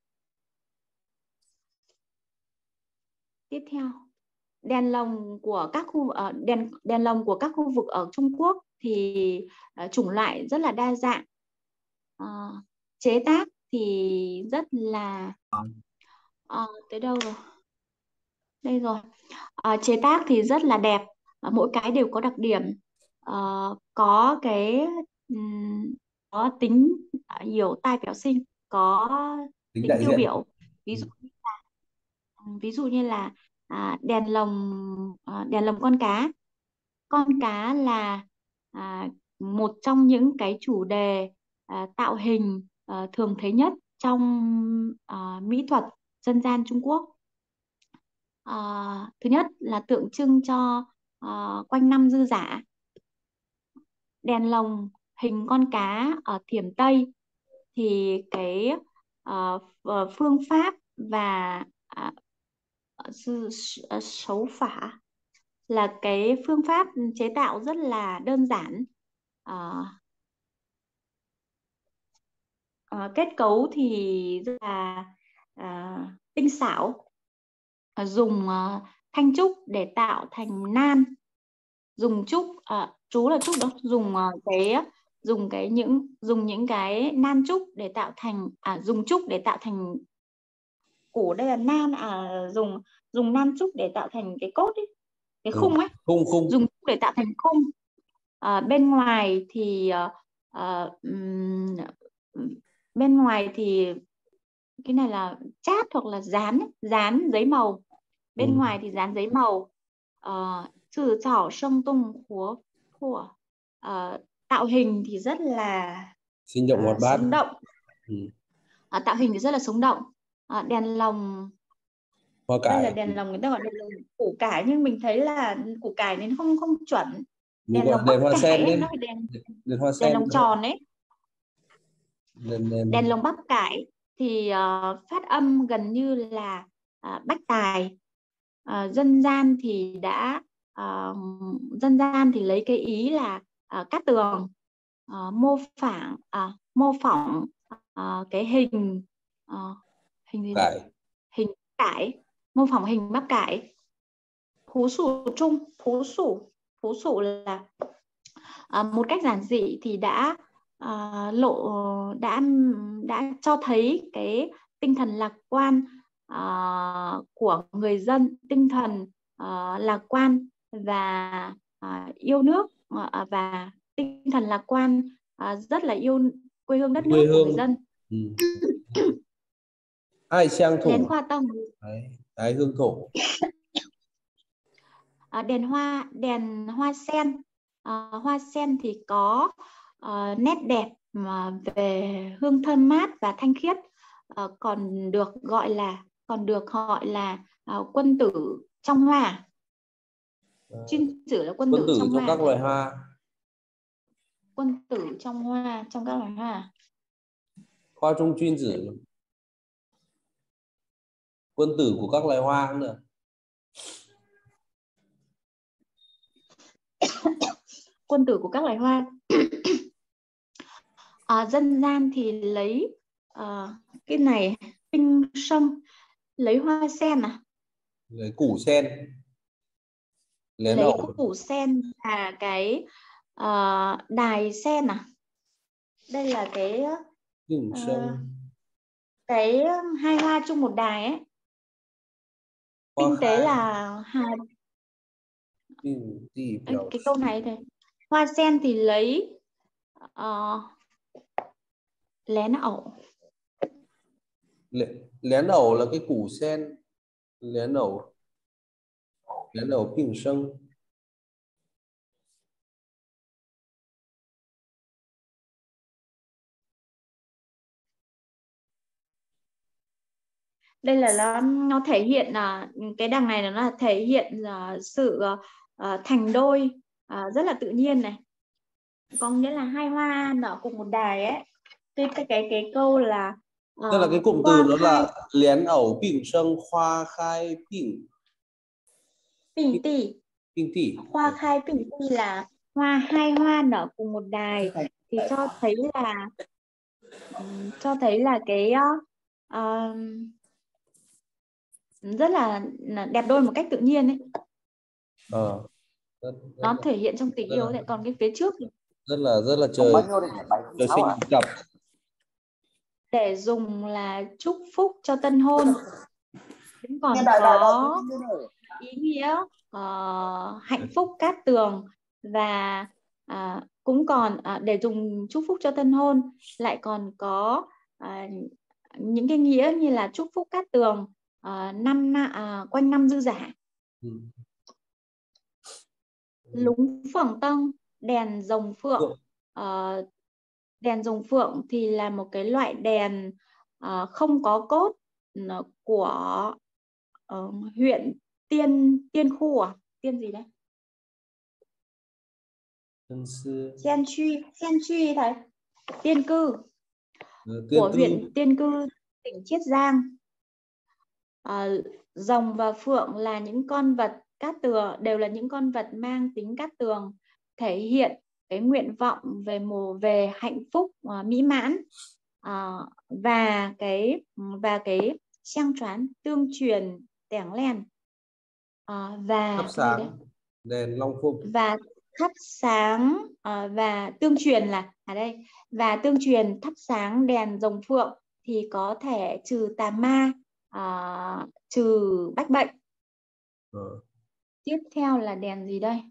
Tiếp theo, đèn lồng của các khu uh, đèn đèn lồng của các khu vực ở Trung Quốc thì uh, chủng loại rất là đa dạng, uh, chế tác thì rất là uh, tới đâu rồi? Đây rồi. Uh, chế tác thì rất là đẹp, uh, mỗi cái đều có đặc điểm, uh, có cái um, có tính uh, hiểu tai biểu sinh, có Tính tính đại tiêu diện. biểu. Ví dụ như là ví dụ như là à, đèn lồng à, đèn lồng con cá. Con cá là à, một trong những cái chủ đề à, tạo hình à, thường thấy nhất trong à, mỹ thuật dân gian Trung Quốc. À, thứ nhất là tượng trưng cho à, quanh năm dư dả. Đèn lồng hình con cá ở Thiểm Tây thì cái uh, phương pháp và uh, xấu phả là cái phương pháp chế tạo rất là đơn giản. uh, uh, kết cấu thì rất là uh, tinh xảo, uh, dùng uh, thanh trúc để tạo thành nan, dùng trúc uh, chú là trúc đó, dùng uh, cái dùng cái những dùng những cái nan trúc để tạo thành à dùng trúc để tạo thành củ, đây là nan, à dùng dùng nan trúc để tạo thành cái cốt ấy, cái khung ấy, khung khung dùng trúc để tạo thành khung. À, bên ngoài thì uh, um, bên ngoài thì cái này là chát hoặc là dán dán giấy màu, bên ừ. ngoài thì dán giấy màu. Chữ chảo sông tung của của tạo hình thì rất là sinh động hoạt uh, bát. sống động. Ừ. À, tạo hình thì rất là sống động. À, đèn lồng hoa cải. Đây là đèn lồng, người ta gọi đèn lồng củ cải, nhưng mình thấy là củ cải nên không không chuẩn. Đèn Đèn lồng đèn hoa bắp sen cải, đấy. nó phải đèn, Đèn hoa sen. Đèn lồng tròn ấy. Đèn, đèn... đèn lồng bắp cải thì uh, phát âm gần như là uh, bách tài. Uh, dân gian thì đã uh, dân gian thì lấy cái ý là uh, cát tường, uh, mô phỏng uh, mô phỏng uh, cái hình uh, hình gì cải. hình cải, mô phỏng hình bắp cải. Phú sủ trung, phú sủ phú sủ là uh, một cách giản dị thì đã uh, lộ đã đã cho thấy cái tinh thần lạc quan uh, của người dân, tinh thần uh, lạc quan và uh, yêu nước, uh, và tinh thần lạc quan, uh, rất là yêu quê hương đất quê nước hương. của người dân. Ừ. Ai sang thổ. Đèn hoa tông. Đấy, đấy hương thổ. À, đèn hoa đèn hoa sen. À, hoa sen thì có uh, nét đẹp mà về hương thơm mát và thanh khiết, uh, còn được gọi là còn được gọi là uh, quân tử trong hoa. Chuyên sử là quân, quân tử, tử trong, trong hoa. các loài hoa. Quân tử trong hoa, trong các loài hoa. Hoa trung chuyên sử. Quân tử của các loài hoa cũng được. Quân tử của các loài hoa. À, dân gian thì lấy uh, cái này tinh sâm, lấy hoa sen à, lấy củ sen, lấy, lấy ẩu. củ sen và cái uh, đài sen à, đây là cái uh, cái hai hoa chung một đài ấy. Hoa kinh khai. Tế là hai ừ, cái câu này thôi. Hoa sen thì lấy uh, lén ẩu. Lén ẩu là cái củ sen. Lén ẩu lén ẩu bình sân. Đây là nó nó thể hiện là cái đằng này nó là thể hiện là sự uh, thành đôi uh, rất là tự nhiên này, có nghĩa là hai hoa nở cùng một đài ấy. Cái cái cái, cái câu là Tức là cái cụm từ hoa đó khai là liễn ẩu bình sân hoa khai bình bình tỷ. bình tỷ. Hoa khai bình tỷ là hoa hai hoa nở cùng một đài, thì cho thấy là ừm, cho thấy là cái uh, rất là là đẹp đôi một cách tự nhiên ấy. Ờ. Rất, rất Nó là, thể hiện trong tình rất yêu là, đấy, còn cái phía trước thì rất là rất là trời trời sinh nhật cặp. để dùng là chúc phúc cho tân hôn, cũng còn Nghe đợi đợi đợi có ý nghĩa ờ, hạnh phúc cát tường, và à, cũng còn à, để dùng chúc phúc cho tân hôn lại còn có à, những cái nghĩa như là chúc phúc cát tường, à, năm à, quanh năm dư dả. Ừ. Lúng phượng tông, đèn rồng phượng. À, đèn rồng phượng thì là một cái loại đèn à, không có cốt của uh, huyện Tiên Tiên Khu à Tiên gì đấy Tân sư Tiên Truy Tiên Truy thầy Tiên Cư ừ, của tư. huyện Tiên Cư, tỉnh Chiết Giang. À, rồng và phượng là những con vật cát tường, đều là những con vật mang tính cát tường, thể hiện cái nguyện vọng về mùa về hạnh phúc uh, mỹ mãn, uh, và cái và cái trang choán tương truyền tẻng len, uh, và Thắp cái gì sáng đấy đèn long phụng và thắp sáng uh, và tương truyền là ở đây và tương truyền thắp sáng đèn rồng phượng thì có thể trừ tà ma, uh, trừ bách bệnh. ờ. Tiếp theo là đèn gì đây?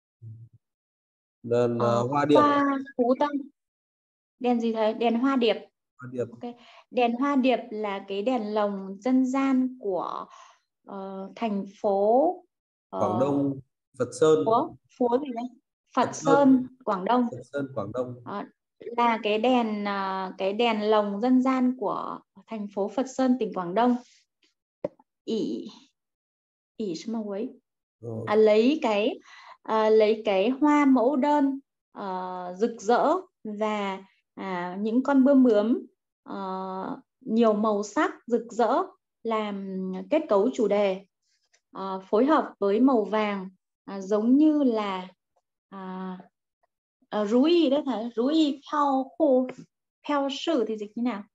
Đèn uh, uh, hoa điệp. Hoa phú tâm. Đèn gì thầy? Đèn hoa điệp. Hoa điệp. Okay. Đèn hoa điệp là cái đèn lồng dân gian của uh, thành phố uh, Quảng Đông, Phật Sơn. phố, phố gì đấy? Phật, Phật Sơn, Sơn, Quảng Đông. Phật Sơn, Quảng Đông. Uh, là cái đèn uh, cái đèn lồng dân gian của thành phố Phật Sơn, tỉnh Quảng Đông. ỉ ỉ什么为 à, lấy cái à, lấy cái hoa mẫu đơn uh, rực rỡ và à, những con bướm bướm uh, nhiều màu sắc rực rỡ làm kết cấu chủ đề, uh, phối hợp với màu vàng, uh, giống như là uh, uh, rú y đấy thầy, rú y theo khu theo sự thì dịch như nào?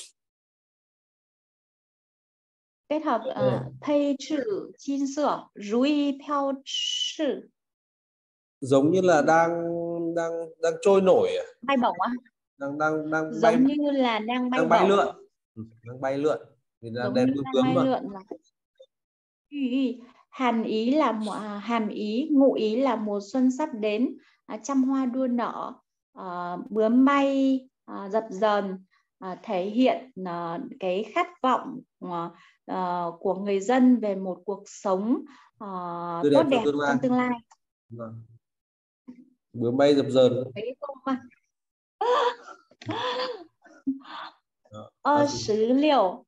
Kết hợp uh, thay chữ chín sửa rú y theo sự, giống như là đang đang đang trôi nổi à? Bay bổng á? đang đang đang Giống bay như là đang bay đang bay bổng, lượn. Ừ, đang bay lượn thì là giống đèn như bướm đang bướm bay mà. lượn là hàn ý là hàm ý ngụ ý là mùa xuân sắp đến, à, trăm hoa đua nở, à, bướm bay à, dập dờn, à, thể hiện à, cái khát vọng à, à, của người dân về một cuộc sống à, Tươi tốt đẹp đẹp trong tương lai. trong tương lai. Vâng. Bướm bay dập dờn. Cái câu mà二十六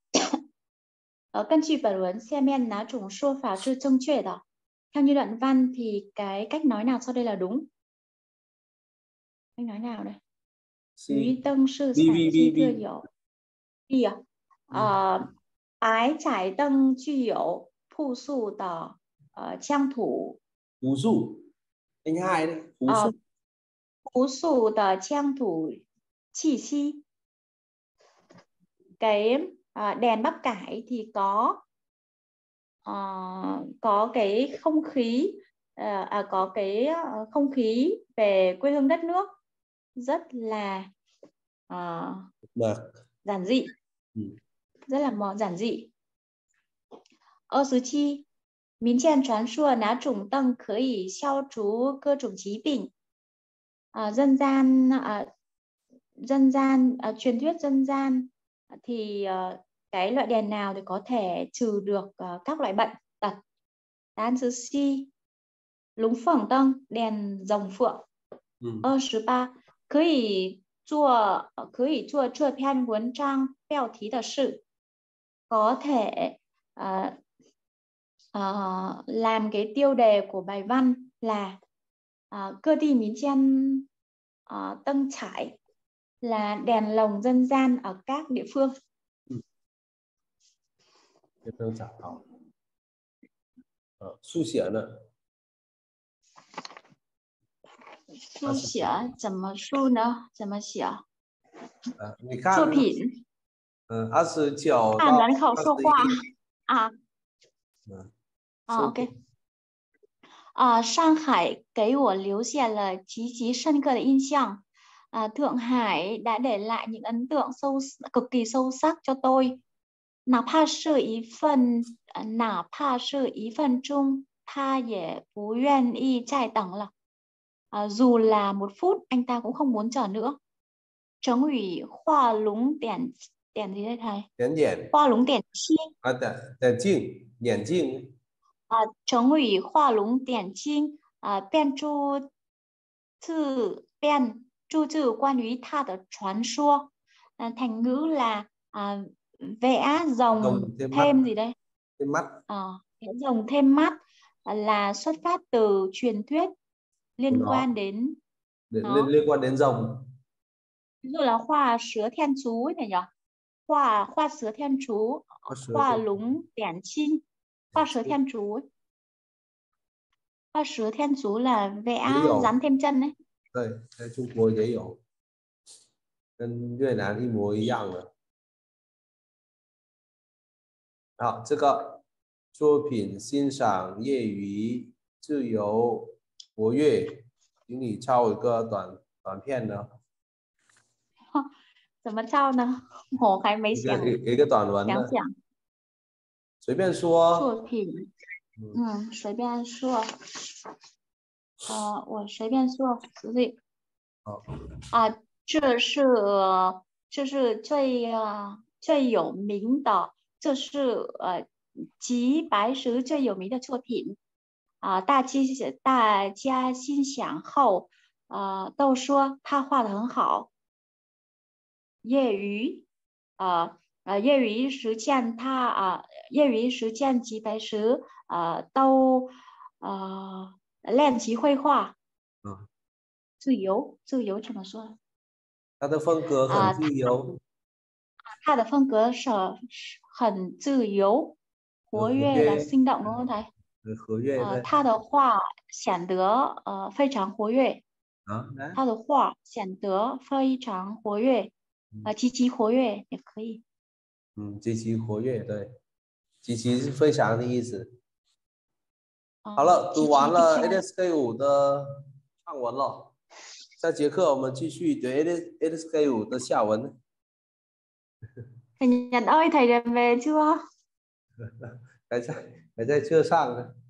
Ở根据本文下面哪种说法是正确的? Theo như đoạn văn thì cái cách nói nào sau đây là đúng? Cách nói nào đây?于灯是散期特有 B à? Uh, 白彩灯具有朴素的uh, 乡土 Phú Dụ. Anh hai đấy. Phú uh, Dụ. 朴素的乡土气息. Cái uh, đèn bắp cải thì có uh, có cái không khí uh, à, có cái uh, không khí về quê hương đất nước rất là uh, giản dị, ừ. rất là mò giản dị. 二十七 民间传说哪种灯可以消除各种疾病? À, dân gian à, dân gian à, truyền thuyết dân gian thì uh, cái loại đèn nào thì có thể trừ được uh, các loại bệnh tật? Đáp án thứ C. Lúng phượng tông, đèn rồng phượng. Ừ. 二十八 可以做可以做这篇文章标题的是 có thể uh, uh, làm cái tiêu đề của bài văn là uh, cơ đi miến chen uh, tân trải là đèn lồng dân gian ở các địa phương. địa phương找好。呃，速写呢？ 书写怎么书呢？怎么写？ 啊，你看作品。 嗯，二十九看到人口说话啊。 嗯。 啊 ，OK。啊，上海给我留下了极其深刻的印象. À, Thượng Hải đã để lại những ấn tượng sâu cực kỳ sâu sắc cho tôi. Nào pa sư ý phần, nào pa sư ý phần chung, ta也不愿意再等了. À, dù là một phút anh ta cũng không muốn chờ nữa. Trấn ủy Hoa Lúng Đèn Đèn gì đây thầy? Đèn đèn. Hoa Lúng Đèn Chiên. À, đèn đèn chiên, đèn chiên. À, Trấn ủy Hoa Lúng Đèn Chiên, à, biên chú thư biên chú thư quan于他的传说. À, thành ngữ là à, vẽ rồng, Rồng thêm, thêm mắt. gì đây? Thêm mắt. À, vẽ rồng thêm mắt là xuất phát từ truyền thuyết liên quan đến Để, nó. liên, liên quan đến rồng. Ví dụ là Hoa Sứa Thiên Chú ấy này nhỉ? Hoa Hoa Sứa Thiên Chú, Hoa Lúng Đèn Chiên, Hoa Sứa Thiên Chú ấy. Hoa Sứa Thiên Chú là vẽ rắn thêm chân đấy. 对，在中国也有，跟越南一模一样的。好，这个作品欣赏业余自由活跃，请你抄一个短短片呢。 怎么抄呢？我还没想。 一个短文呢。 想想。 随便说。 作品，嗯，随便说。呃，我随便说，对。啊，这是这是最呃最有名的，这是呃集白石最有名的作品。啊，大家大家欣赏后，呃，都说他画的很好。业余，呃呃，业余实践他啊，业余实践及白石，呃，都呃练习绘画。 嗯。 自由，自由怎么说？ 他的风格很自由。 他的风格是很自由，活跃的、sinh động đúng không thầy? 活跃。 呃，他的画显得呃非常活跃。 啊， 他的画显得非常活跃，啊，极其活跃也可以。 嗯，极其活跃，对，极其是非常的意思。好了，读完了 A S K 五的上文了。下节课我们继续读 A S K 五的下文。 Thầy Nhật ơi, thầy về chưa? Thầy, thầy chưa sang.